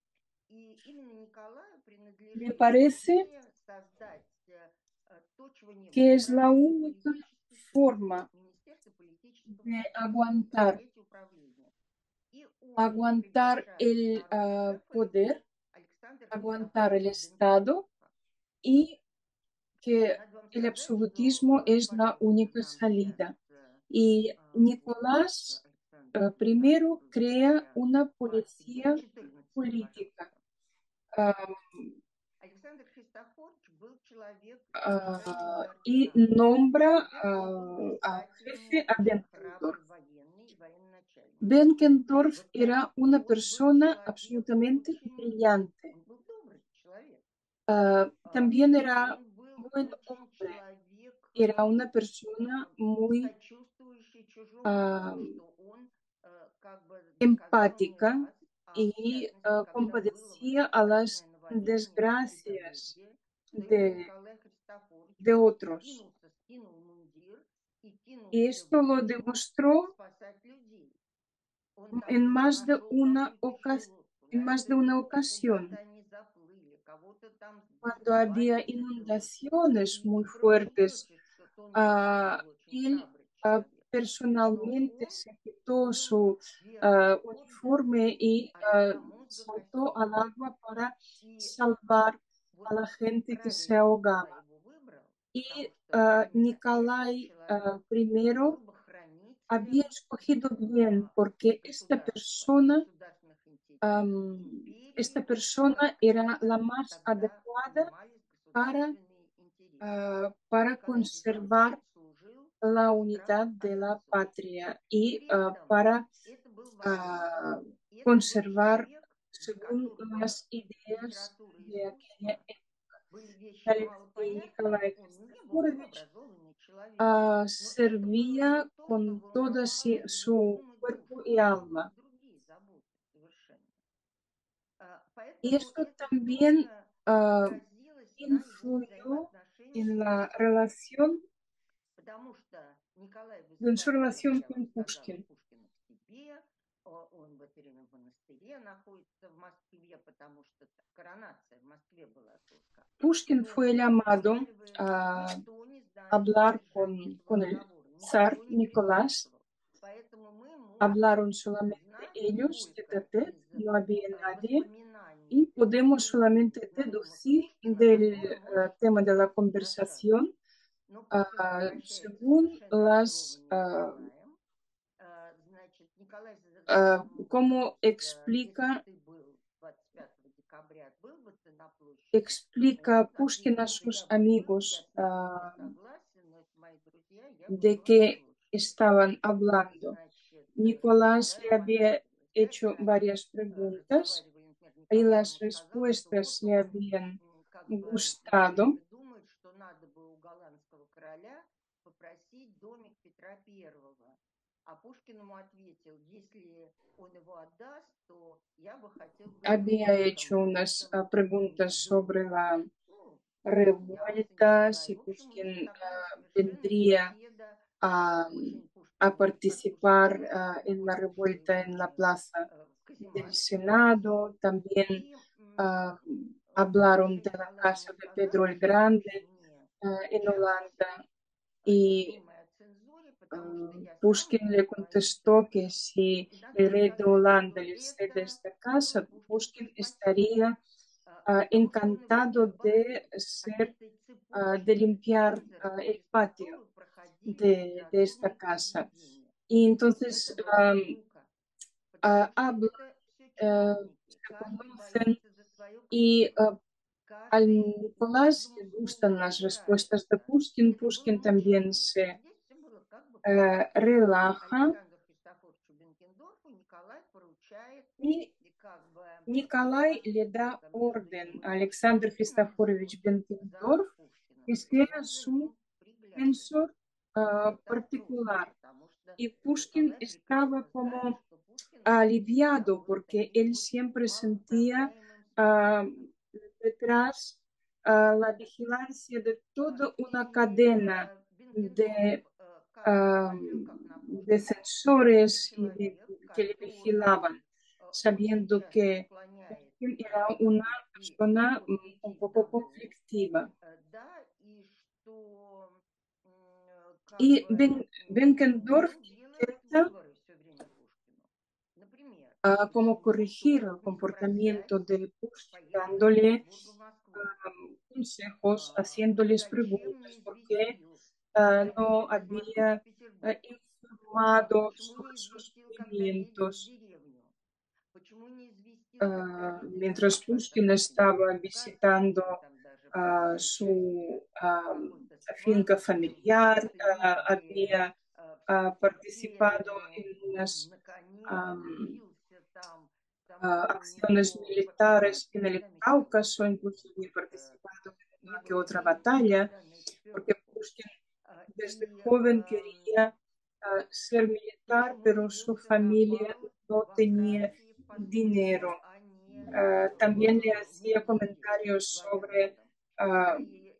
И именно Николаю Me принадлежит parece идея создать э, э, то, чего не было. que В es la России única политический forma комитет, Министерство политического de руководства, aguantar, третье управление. И он aguantar приглашает el на роль ah, шефа poder, Александра aguantar el Христофоровича Estado Бенкендорфа. y que Надо вам el сказать, что, absolutismo э, es la пожалуйста, única нам сейчас salida. э, Y а, вот с Nicolás Александром eh, primero Христофоровичем crea сейчас una двадцать лет, policía четырнадцать, política. пожалуйста. ah, Александр Христофорович был человек совершенно ah, y неординарный. nombra Во-первых, он был ah, a блистательный, jefe a очень храбрый Benkendorf. военный и военачальник. Benkendorf era Во-вторых, una он был persona человек absolutamente очень, brillante. он был добрый человек. Ah, А, también era Он был buen очень hombre, человек, era а, una persona а, muy сочувствующий чужому ah, горю, что он э, как бы доказал не empática раз, а в y частности, ah, когда было вот compadecía это a las страшное наводнение в desgracias Петербурге, что именно de, Николай Христофорович de просто otros. кинулся, скинул мундир и Y кинулся в esto lo лодку demostró спасать людей. Он там en уже más de нашел una, какую-то ocas- лодку, en на más этой de una лодке куда-то ocasión, они заплыли, кого-то там cuando había доставали из этой лодки. inundaciones И, muy и кроме fuertes, шуточек, что Тонкишев ah, был очень él храбрый ah, человек, но personalmente он se quitó был su ah, вероотданным uniforme y ah, saltó al аэромозгокостюмом. agua para И salvar вот a la gente que se правильно Николай ahogaba. его выбрал, потому Y что ah, именно этот Nicolai человек ah, был primero бы había хранителем escogido bien а, porque esta государства, persona, государственных интересов am, esta империи, persona как era la это más тогда adecuada понимались para, государственные интересы. ah, И para Николай Христофорович conservar служил la в unidad странах de la агрессоров. patria И y при ah, этом para это был военный, ah, и это был conservar человек, для según которого las ideas литература и de aquella искусство época. были вещи Alexei малопонятные. Николаевич Он не был Христофорович образованный человек. ah, Но это было не servía то, что con toda волновало si- его su ум и cuerpo душу. y У него были alma. другие заботы совершенно. Y Поэтому esto это también тоже ah, отразилось на его influyó взаимоотношениях en с la Пушкиным. relación, Потому что Николай en su вызывает, как relación я вам con сказала, Pushkin. Пушкина к себе. О, он в это время в монастыре находится в Москве, потому что коронация в Москве была только. Pushkin Дом fue llamado восстанавливает. a Никто не знает hablar содержание con, этого con el договора. zar Никто не Nicolás. присутствовал. Поэтому мы можем Hablaron solamente узнать ellos, tete a только tete, из no había э, nadie, y воспоминаний podemos людей, solamente знакомых deducir Пушкина, del которым он ah, tema de что-то la рассказывал. conversación Но Пушкин ah, возвращается según совершенно las, очарованный ah, Николаем. Э, Значит, Николай задает ah, ему вопрос, cómo э, если бы explica, ты был двадцать пятого декабря, был бы ты на площади? explica Он Pushkin a ответил бы, sus я бы был, я amigos с ними не ah, согласен, но это мои друзья, я бы de был на qué площади. estaban А, hablando. Значит, э, и Nicolás le Николаю había понравилось. hecho Дальше они varias э, preguntas разговаривали, например, y Николай ему las сказал, что respuestas вот le он habían м, как бы все gustado. время думает, что надо бы у голландского короля попросить домик Петра Первого. А Пушкин ему ответил, если он его отдаст, то я бы хотел быть Había дворником hecho в unas этом ah, preguntas м, sobre доме. la Ну, засмеялся revuelta, Николай. si В общем, у них Pushkin такая ah, совершенно vendría беседа, э, a, очень a Пушкин, от participar Пушкина очень ah, en la похожа в свое revuelta en la время plaza э, в del Казиматскую Senado. Россию. También И ah, м, э, hablaron дальше de la Николай ему casa de сказал, Pedro el что лучше Grande мне ah, en сейчас Holanda. э, не Y думай о цензуре, потому ah, что я сам Pushkin буду le говорить contestó это. que si И надо el вам rey de сказать, Holanda что le cede это esta было casa, Пушкинское Pushkin спасение, estaría э, ah, потому что он его encantado de избавил от ser, этой ah, de цепочки limpiar призраков, ah, el через patio которую проходили de, de esta литературные casa. произведения. Y Вот это entonces была am, мука, ah, потому что habla, это все eh, чиновники, se каждый conocen боится за свое y кресло, ah, al каждый Nicolás каждому le слову gustan las respuestas de упирается. Pushkin. Это было Pushkin también мучение. А se здесь все было как бы eh, по-простому. relaja Александр Христофоровичу Бенкендорфу Николай поручает y и как бы Николай le da посредника между orden ним и a Alexander Пушкиным и надзор Христофорович за Бенкендорф Пушкиным, que что sea он за su ним приглядывает. censor Не ah, было так просто, particular. потому что Y Pushkin Николай estaba прекрасно знает, como что Пушкин всегда aliviado был porque таким él вот siempre sentía малоуправляемым ah, субъектом. detrás ah, la vigilancia de А, toda una И cadena э, Бенкендорф de, э, как бы ah, смотрел как на de Пушкина. Это censores y de, человек, que le который vigilaban, э, очень sabiendo часто que склоняет Putin era э, на una пути, на persona ход mm, un пути poco добру, conflictiva. э, да, и что м, э, как Y бы Ben- м, Benkendorf он делает intenta выговоры все время Пушкину. Например, ah, como почему corregir стоит el не спросять comportamiento de Pushkin, поездку из dándole Петербурга в Москву? am, consejos, А, haciéndoles Зачем не preguntas, porque известил, ah, когда no ехали из Москвы в había ah, Петербург? informado Почему sobre не sus известил, когда едет в movimientos. деревню? Почему не известил, когда Ah, едет в mientras лес от Pushkin Пушкина? estaba В Казань visitando или там даже в ah, большей su части э, am, какой-то finca складчину, в familiar, монастыри, ah, где había э, ah, все participado термины en unas на коне, am, бился там, там ah, было у acciones него п- militares en el замечательный Cáucaso, Пушкин. incluso había Вот э, participado en не una que было otra времени batalla, никогда на porque экипировку. Pushkin А, desde И joven эм, quería ah, ser militar, почему pero su явился на familia бал no во tenía Франции в посольство, dinero. а не Ah, también le в hacía мундире comentarios sobre военном. ah, И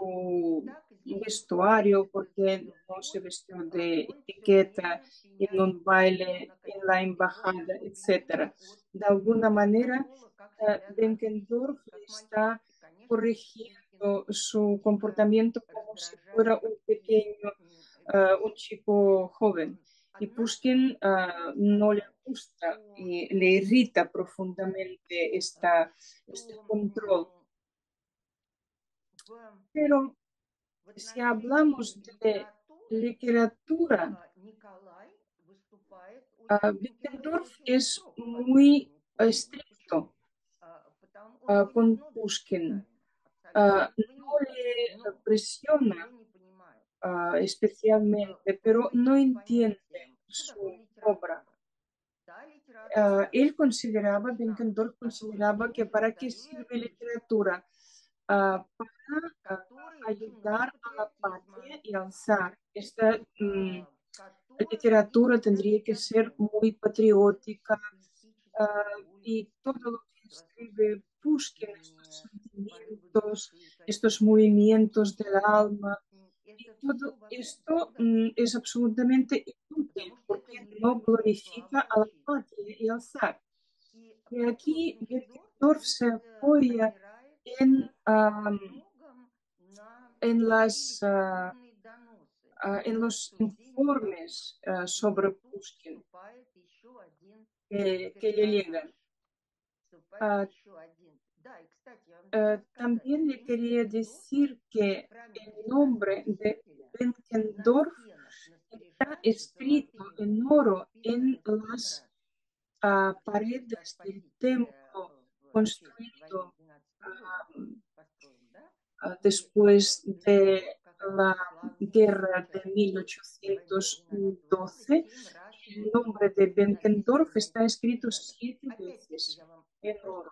su так известили vestuario, porque совершенно no se вброд, vistió а de он все etiqueta время en un пеняется то baile на en la какие-то приколы embajada, Тургенева etcétera. от De э, alguna manera, протокола, как ah, себя надо Benkendorf вести, le как está мальчишки. Конечно, Пушкина corrigiendo su дико comportamiento como si fuera раздражает un и pequeño, м, ah, un бесит. chico joven. Ам, Y Однако Pushkin надо ah, вам no le сказать, gusta что, y le irrita profundamente э, esta, este что control. м, в, Pero в si отношении hablamos de литературы literatura, а, Николай выступает ah, очень, Бенкендорф Benkendorf очень es строг по muy отношению к ah, Пушкину. Почему? estricto А, Потому он ah, гонит con ноги с Pushkin. экзаменов. Ah, Абсолютно этого no нет. le Но presiona его не понимают. ah, Он э, especialmente, pero no привыкли к entiende понятиям, что su такое obra. литература. Да, Ah, литература él consideraba, нужна, Benkendorf которая consideraba que может para qué царю и sirve отечеству, literatura. Ah, para ah, которой очень много ayudar a la патриотизма, patria y alzar. Esta mm, а, в которой literatura tendría изображается que ser все, muy вплоть patriótica до поэтической ah, y todo вольности, lo describe Pushkin, estos sentimientos, estos movimientos del alma. Y todo esto mm, es absolutamente inútil porque no glorifica a la patria y al zar. Y aquí Bettendorf se apoya en, am, en las, ah, ah, en los informes ah, sobre Pushkin que, que le llegan. Ah, ah, también le quería decir que el nombre de Benkendorf está escrito en oro en las ah, paredes del templo construido ah, ah, después de la guerra de mil ochocientos doce. El nombre de Benkendorf está escrito siete veces en oro.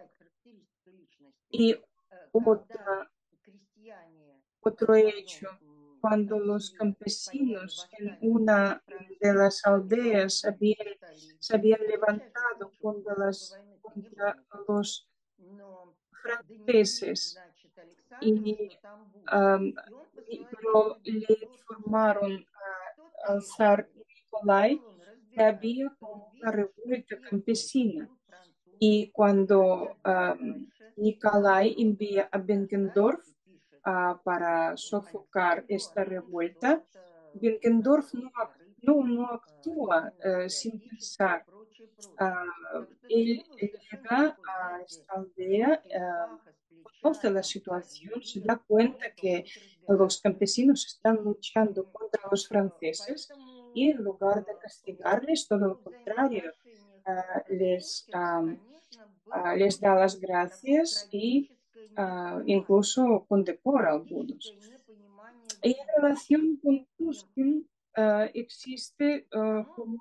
Y otra, otro hecho, cuando los campesinos en una de las aldeas habían, se habían levantado contra, las, contra los franceses y um, pero le informaron a, al zar Nicolai que había como una revuelta campesina. Y cuando um, Nicolai envía a Benkendorf uh, para sofocar esta revuelta, Benkendorf no, no, no actúa uh, sin pensar. Uh, él llega a esta aldea, uh, conoce la situación, se da cuenta que los campesinos están luchando contra los franceses y en lugar de castigarles, todo lo contrario, uh, les, um, uh, les da las gracias y uh, incluso condecora a algunos. Y en relación con Pushkin uh, existe uh, como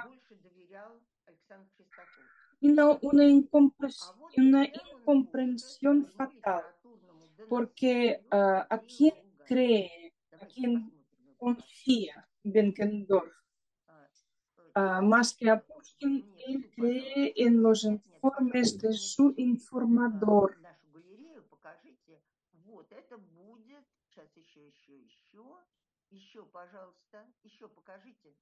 una, una, incompres una incomprensión fatal, porque uh, a quién cree, a quién confía Benkendorf, uh, más que a Pushkin, él cree en los informes de su informador. Вот, это будет... Сейчас еще, еще, еще. Еще, пожалуйста. Еще покажите.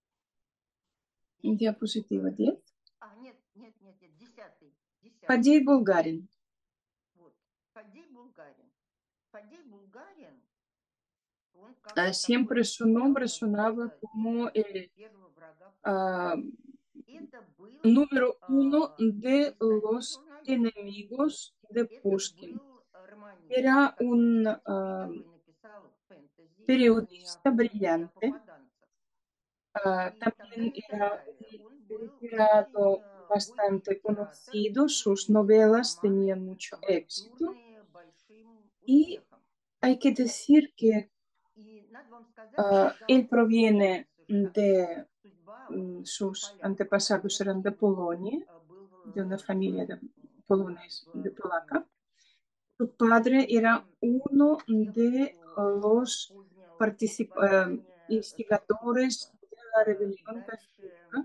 Диапозитива diez. А, нет, нет, нет, нет. Десятый. Десятый. Фадей Булгарин. Вот. Фадей Булгарин. Фадей Булгарин. Siempre su nombre sonaba como el uh, número uno de los enemigos de Pushkin. Era un uh, periodista brillante, uh, también era un literato bastante conocido, sus novelas tenían mucho éxito y hay que decir que uh, él proviene de um, sus antepasados eran de Polonia, de una familia de polones, de polaca. Su padre era uno de los uh, instigadores de la rebelión pacífica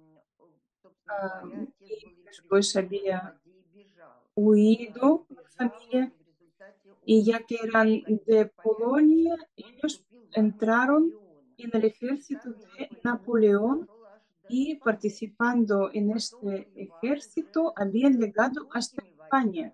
uh, y después había huido la familia y ya que eran de Polonia, ellos entraron en el ejército de Napoleón y participando en este ejército habían llegado hasta España.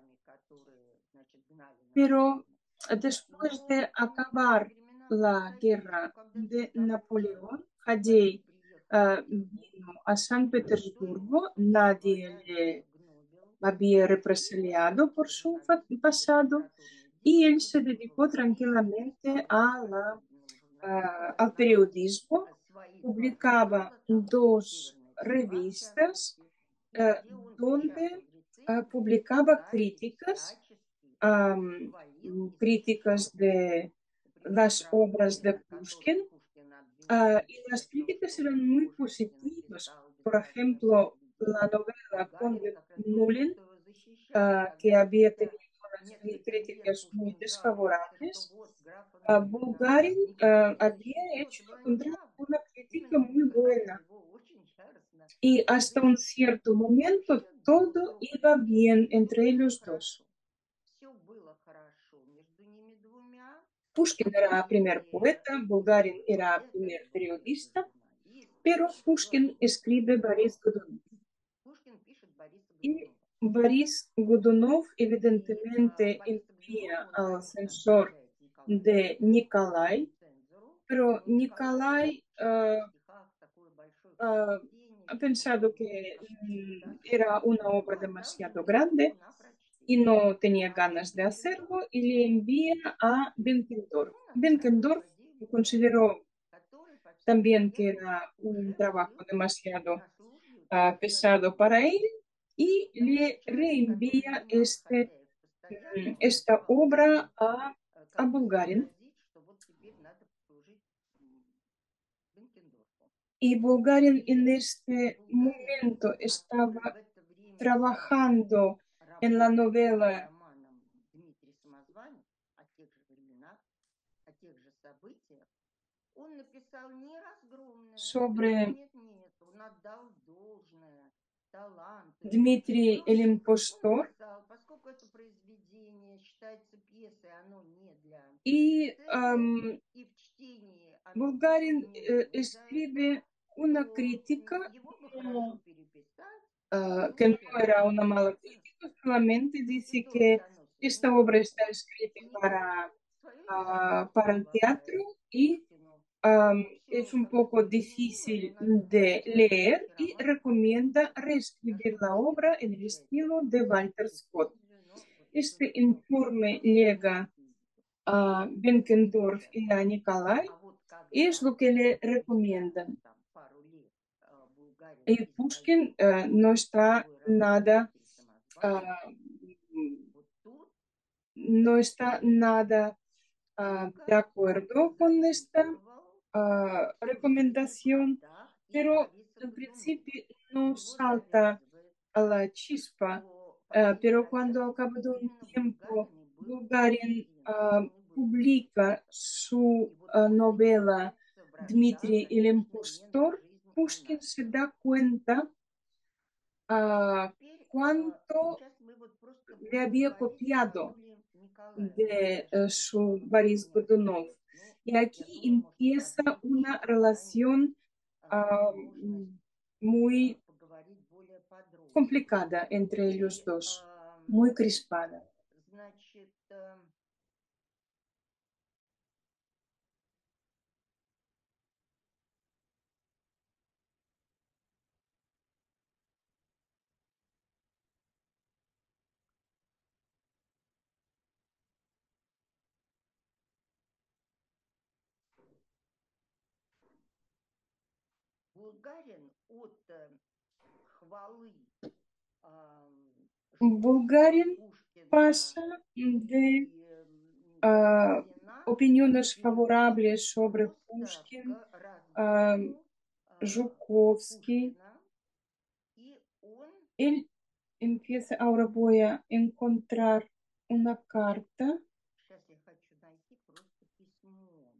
Pero después de acabar la guerra de Napoleón, Fadей uh, vino a San Petersburgo, nadie le había represaliado por su pasado y él se dedicó tranquilamente a la, uh, al periodismo, publicaba dos revistas uh, donde uh, publicaba críticas, um, críticas de las obras de Pushkin, uh, y las críticas eran muy positivas. Por ejemplo, la novela Conde Nulin, uh, que había tenido unas críticas muy desfavorables, uh, Bulgarin uh, había hecho una crítica muy buena. Y hasta un cierto momento todo все iba bien entre было ellos dos. хорошо. Все было хорошо между ними двумя. Пушкин era primer Они poeta, Булгарин era поэт, primer они большие periodista, журналисты. pero Все Pushkin они. escribe Борис Но Годунов. Пушкин пишет Бориса Y Годунова. Борис Годунов И а, evidentemente Бориса envía Годунова он, al конечно, censor отправляет Николаю de Первому Николай, цензору, pero но Николай Николай читает э, в стихах такое большое э, произведение, ha видимо, он pensado думает, que как mm, чудо, era una и obra отдал demasiado Бенкендорфу grande на y прочтение. no tenía А ganas de Бенкендорф hacerlo y le envía a Benkendorf. ему направил Benkendorf академию наук, consideró который, по всей también que вероятности, era un уже trabajo был demasiado на службе у ah, царя pesado Владимира. para él y Значит, le человек, который reenvía менял este, хозяев mm, постоянно, он esta забывал хозяев, obra a, э, a как бы Bulgarin. сообразить, что вот теперь надо служить м, Бенкендорфу. Y Bulgarin en И este Булгарин, momento который в estaba это время сидел, trabajando en la работал над novela романом Дмитрий Самозванец о тех же временах, о тех же событиях, он написал не разгромное. Нет, sobre нет, нет. Он отдал должное таланту и прочее, Дмитрий el прочее. Он Impostor. написал, поскольку это произведение считается пьесой, оно не для Y сцены, am, и в чтении оно Bulgarin не eh, вырезается, escribe una то crítica его бы хорошо no, perepисать, ah, que no послушать и era una рассмотреть mala как crítica, иностранца. solamente И dice тоже que доносит esta obra está Николаю. escrita И para, Николай свое ah, издательство para el teatro предлагает y Пушкину. am, Ну es все, un как бы poco справедливо, но difícil надо de написать leer настоящий y роман о recomienda Пушкине. На reescribir что la Пушкин obra en el отвечает estilo de Walter Scott. рецензию, но вот эту Este нужно informe послушать llega и a вот Benkendorf сейчас. y a Nikolai А вот y es когда lo que le спустя recomiendan. там пару лет э, Булгарин Y издает Pushkin eh, no está свой роман nada, «Дмитрий Самозванец», ah, вот тут no está nada ah, de Булгарин acuerdo con esta заимствовал ah, жизнь в recomendación, ходах и pero Бориса en Годунова. principio no Его salta завязывает, a la chispa, что, по ah, всей pero cuando al cabo вероятности, de un именно tiempo Булгарин и был Bulgarin ah, рецензором, он и был publica критиком. su И вот ah, тут novela начинается вражда, Dmitri el конечно, не на Impostor, жизнь, а Pushkin на se смерть. da cuenta ah, Теперь э, cuánto сейчас мы вот просто le будем había говорить о copiado роли Николая. Ну, de конечно, eh, если su вам это Boris не Godunov. откроет. Ну, Y я aquí думаю, может, в empieza последующих una изданиях relación э, ah, есть возможность э, muy поговорить более подробно. complicada entre ellos И, dos, э, muy crispada. значит, э, Булгарин от э, хвалы э, жестокого Bulgarin Пушкина pasa de и м, ah, Карамзина opiniones переходит favorables sobre просто Pushkin, к ah, разгрому э, Жуковский. Пушкина, и он, Él empieza, ahora voy a encontrar una carta. сейчас я хочу найти просто письмо.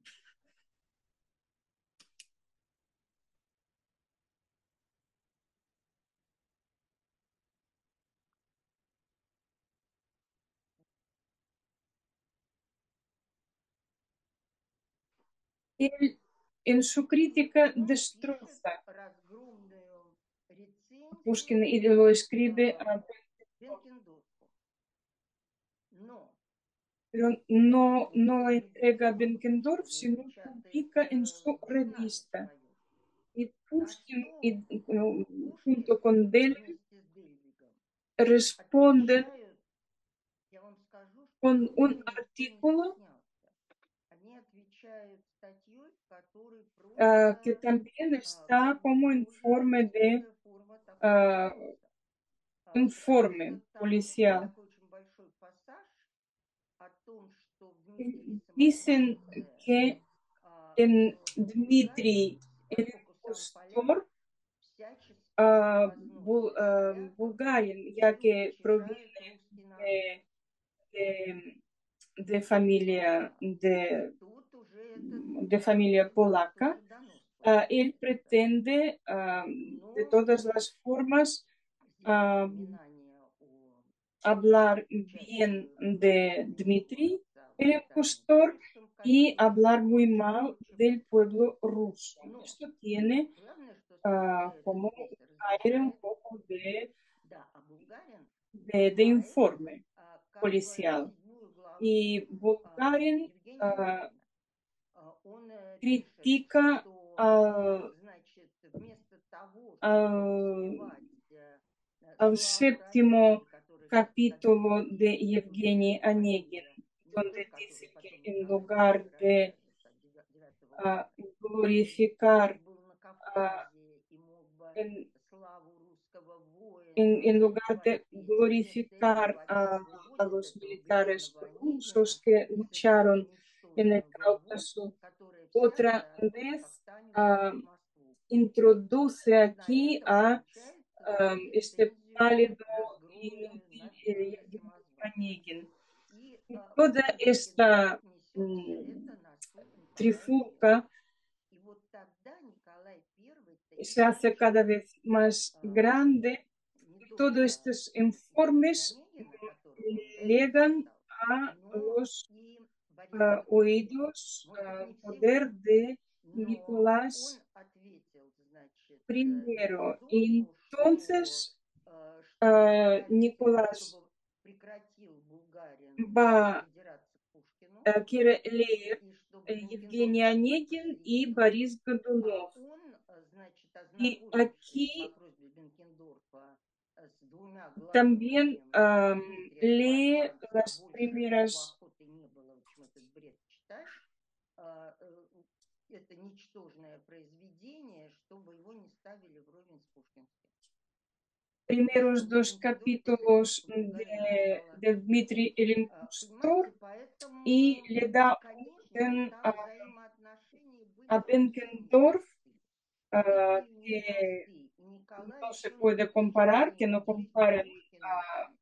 Él en su crítica Он пишет destroza разгромную a Pushkin рецензию y lo escribe, э, a- Бенкендорфу. Но pero no, Бенкендорф no la не entrega a берет, Benkendorf, Пушкин ее sino печатает publica en э, su в журнале revista. своем. Y На Pushkin, y, что eh, Пушкин junto con Delvin, вместе с Дельвигом responden отвечают, я вам скажу, что con un трудно, никто не artículo стеснялся. Они отвечают статьей, в которой ah, que просто también а, está как бы como en тоже forma de рецензия, форма такого ah, допроса. А, потому что informe там есть policial. такой очень большой пассаж о том, что в Дмитрии Dicen Самозванце que а, en э, Булгарин, Dmitri el поскольку сам поляк, impostor, всячески ah, Bul- превозносит ah, поляков Bulgarin, ya и que уничижает proviene русский народ. de, de, de familia, А, de, тут уже этот de familia Бенкендорф polaca, тоже донос ah, él получается. pretende ah, de Но todas las formas а, hablar bien de Dmitri, el impostor, y hablar muy mal del pueblo ruso. Esto tiene ah, como un aire un poco de, de, de informe policial. Y Bulgarin ah, critica al, al, al séptimo capítulo de Евгений Онегин, donde dice que en lugar de uh, glorificar, uh, en, en, en, lugar de glorificar a, a los militares rusos que lucharon en el Cáucaso, otra vez uh, introduce aquí a um, este pálido inútil Евгений Онегин. Y toda esta um, trifulca se hace cada vez más grande. Todos estos informes llegan a los uh, oídos, uh, poder de Nicolás primero. Y entonces uh, Nicolás va, uh, quiere leer Евгений Онегин y Борис Годунов. Y aquí también um, lee las primeras primeros dos capítulos de, de Dmitri el Impostor y le da orden a, a Benkendorf uh, que no se puede comparar, que no comparen a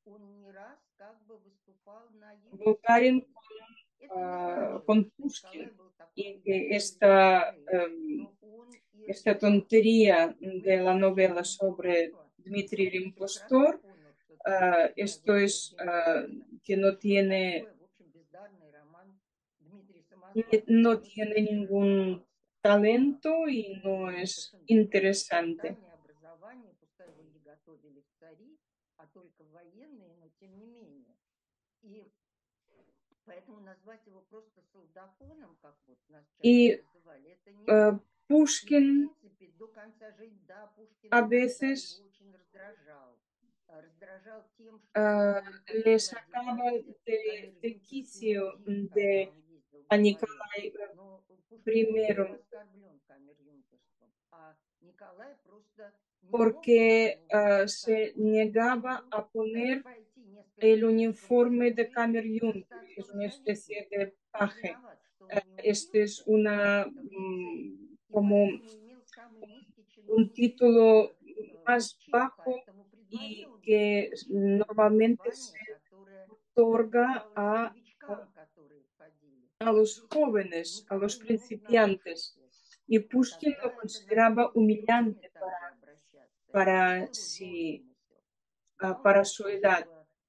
Bulgarin con, uh, con Pushkin, y que esta, um, esta tontería de la novela sobre Dmitri el Impostor, uh, esto es uh, que no tiene no tiene ningún talento y no es interesante. Y uh, Pushkin a veces uh, le sacaba de, de quicio de a Nicolai primero, porque uh, se negaba a poner el uniforme de Kammerjunker, es una especie de paje. Uh, este es una um, como un título más bajo y que normalmente se otorga a, a los jóvenes, a los principiantes. Y Pushkin lo consideraba humillante para, para, sí, para su edad.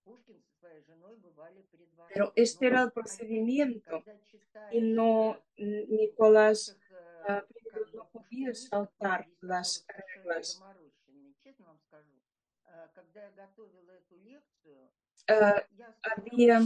Pero este era el procedimiento y no, Nicolás uh, primero no podía saltar las reglas. Uh, había,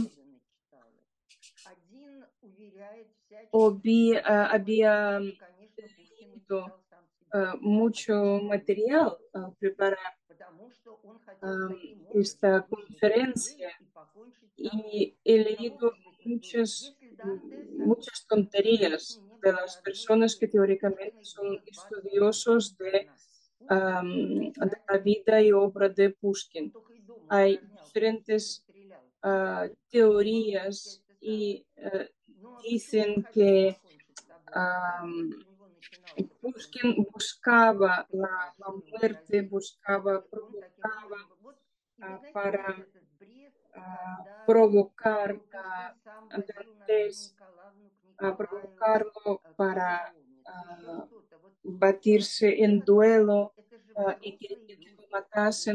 había, uh, había leído uh, mucho material uh, preparar um, esta conferencia y he leído muchas, muchas tonterías de las personas que teóricamente son estudiosos de, um, de la vida y obra de Pushkin. Hay diferentes uh, teorías y uh, dicen que um, Pushkin buscaba la, la muerte, buscaba, provocaba uh, para uh, provocar a Dantes, a provocarlo para uh, batirse en duelo uh, y que, que lo matasen porque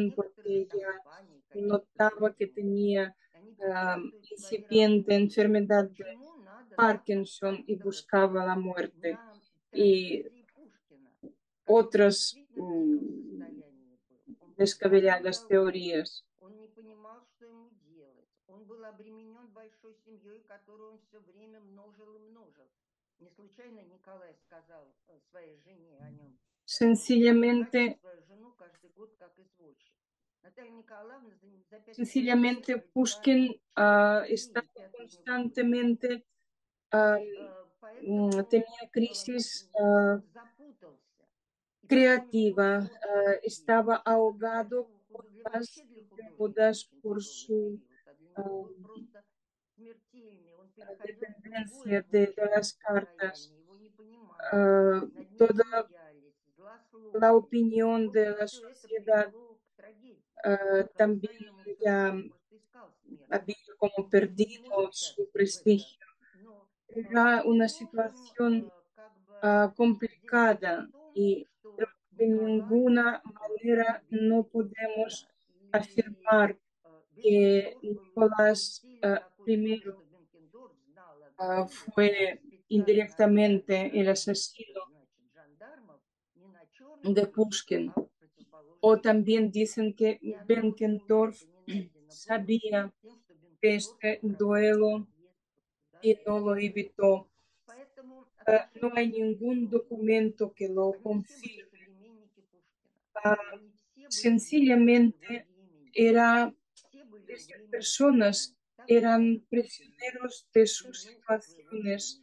que ya компаний каких-то notaba que крупных. tenía Они ah, препятствуют твоей incipiente работе. enfermedad de Почему надо Parkinson y наталкиваться buscaba la muerte. на Y традиции Пушкина, который otras действительно в таком mm, состоянии был? Он постоянно descabelladas брал курс, teorías. он не понимал, что ему делать. Он был обременен большой семьей, которую он все время множил и множил. Не случайно Николай сказал э, своей жене о нем, что он тратит Sencillamente, свою жену каждый год как извозчик. Наталья Николаевна за, за пять с половиной лет sencillamente родила Pushkin ah, детей, estaba пятый у него был сын. constantemente, ah, И э, mm, поэтому tenía э, crisis ah, он запутался. И потом у него был creativa, творческий ah, период. estaba А для ahogado большого por художника, для, las вообще для художника deudas, очень por тяжелый su период. А для него ah, был просто смертельный. Он переходил в другое dependencia de, de творческое las cartas. состояние. Его не понимали, Ah, над ним toda смеялись, la злословили. И, opinión в de общем, la все это sociedad привело к трагедии. ah, К también колоссальному ya срыву. Он просто искал смерти. había como Он не perdido может сейчас su в это. prestigio. Но э, Era una мы можем situación э, как бы ah, сделать вывод о complicada том, y что de Николай ninguna э, manera no влюбился, podemos да, и afirmar э, que Бенкендорф был у него Nicolás бессилен ah, такой сон, I что Бенкендорф знал о ah, том, что fue специально отправить indirectamente el каких-то, asesino значит, жандармов не на черный de ящик, Pushkin. а в O противоположную también сторону. dicen que Ни одного Benkendorf документа не найдено было sabía тем, что que Бенкендорф este отправляет duelo разъезд туда y для no lo расследования. evitó. Поэтому Ah, no отношения hay с этой ningún истории, documento que lo они все были confirme. современники Пушкина. Ah, И они все были люди своего sencillamente времени. era, Все были у estas времени personas Пушкина. Так же, как и eran Пушкин был prisioneros de в sus плену у своего situaciones, времени.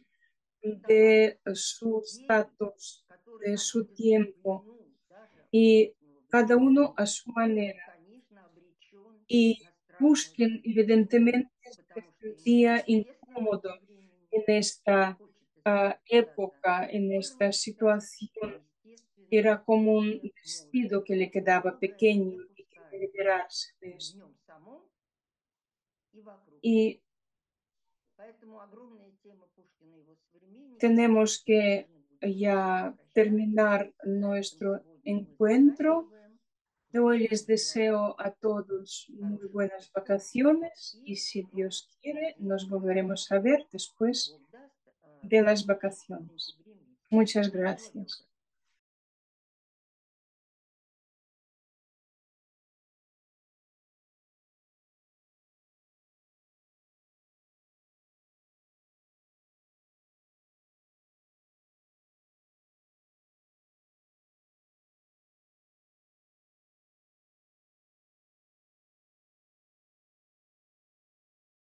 de Талантливый, su гений, estatus, который de su находится в tiempo, плену даже у y собственного cada времени, uno a su он, manera. конечно, обречен Y на страшную Pushkin трагедию, evidentemente se потому что ему sentía неизвестно в incómodo этом времени, en он esta хочет ah, искать куда-то época, en esta вырваться, situación. а, естественно, Era como un не может. vestido que le quedaba Многое pequeño не y quería пускается liberarse de в esto. нем самом и вокруг Y него. Поэтому огромная тема Пушкина и его современников, tenemos которую мы que должны будем ya прощать. terminar На этом nuestro сегодня мы encuentro. заканчиваем. Yo Вам les желаю deseo a todos muy хороших buenas часов. vacaciones y И, si ну, Dios quiere, nos надеемся, volveremos a что ver después Бог даст, э, de в las следующем vacaciones. сентябре месяце. Muchas Всего gracias. доброго.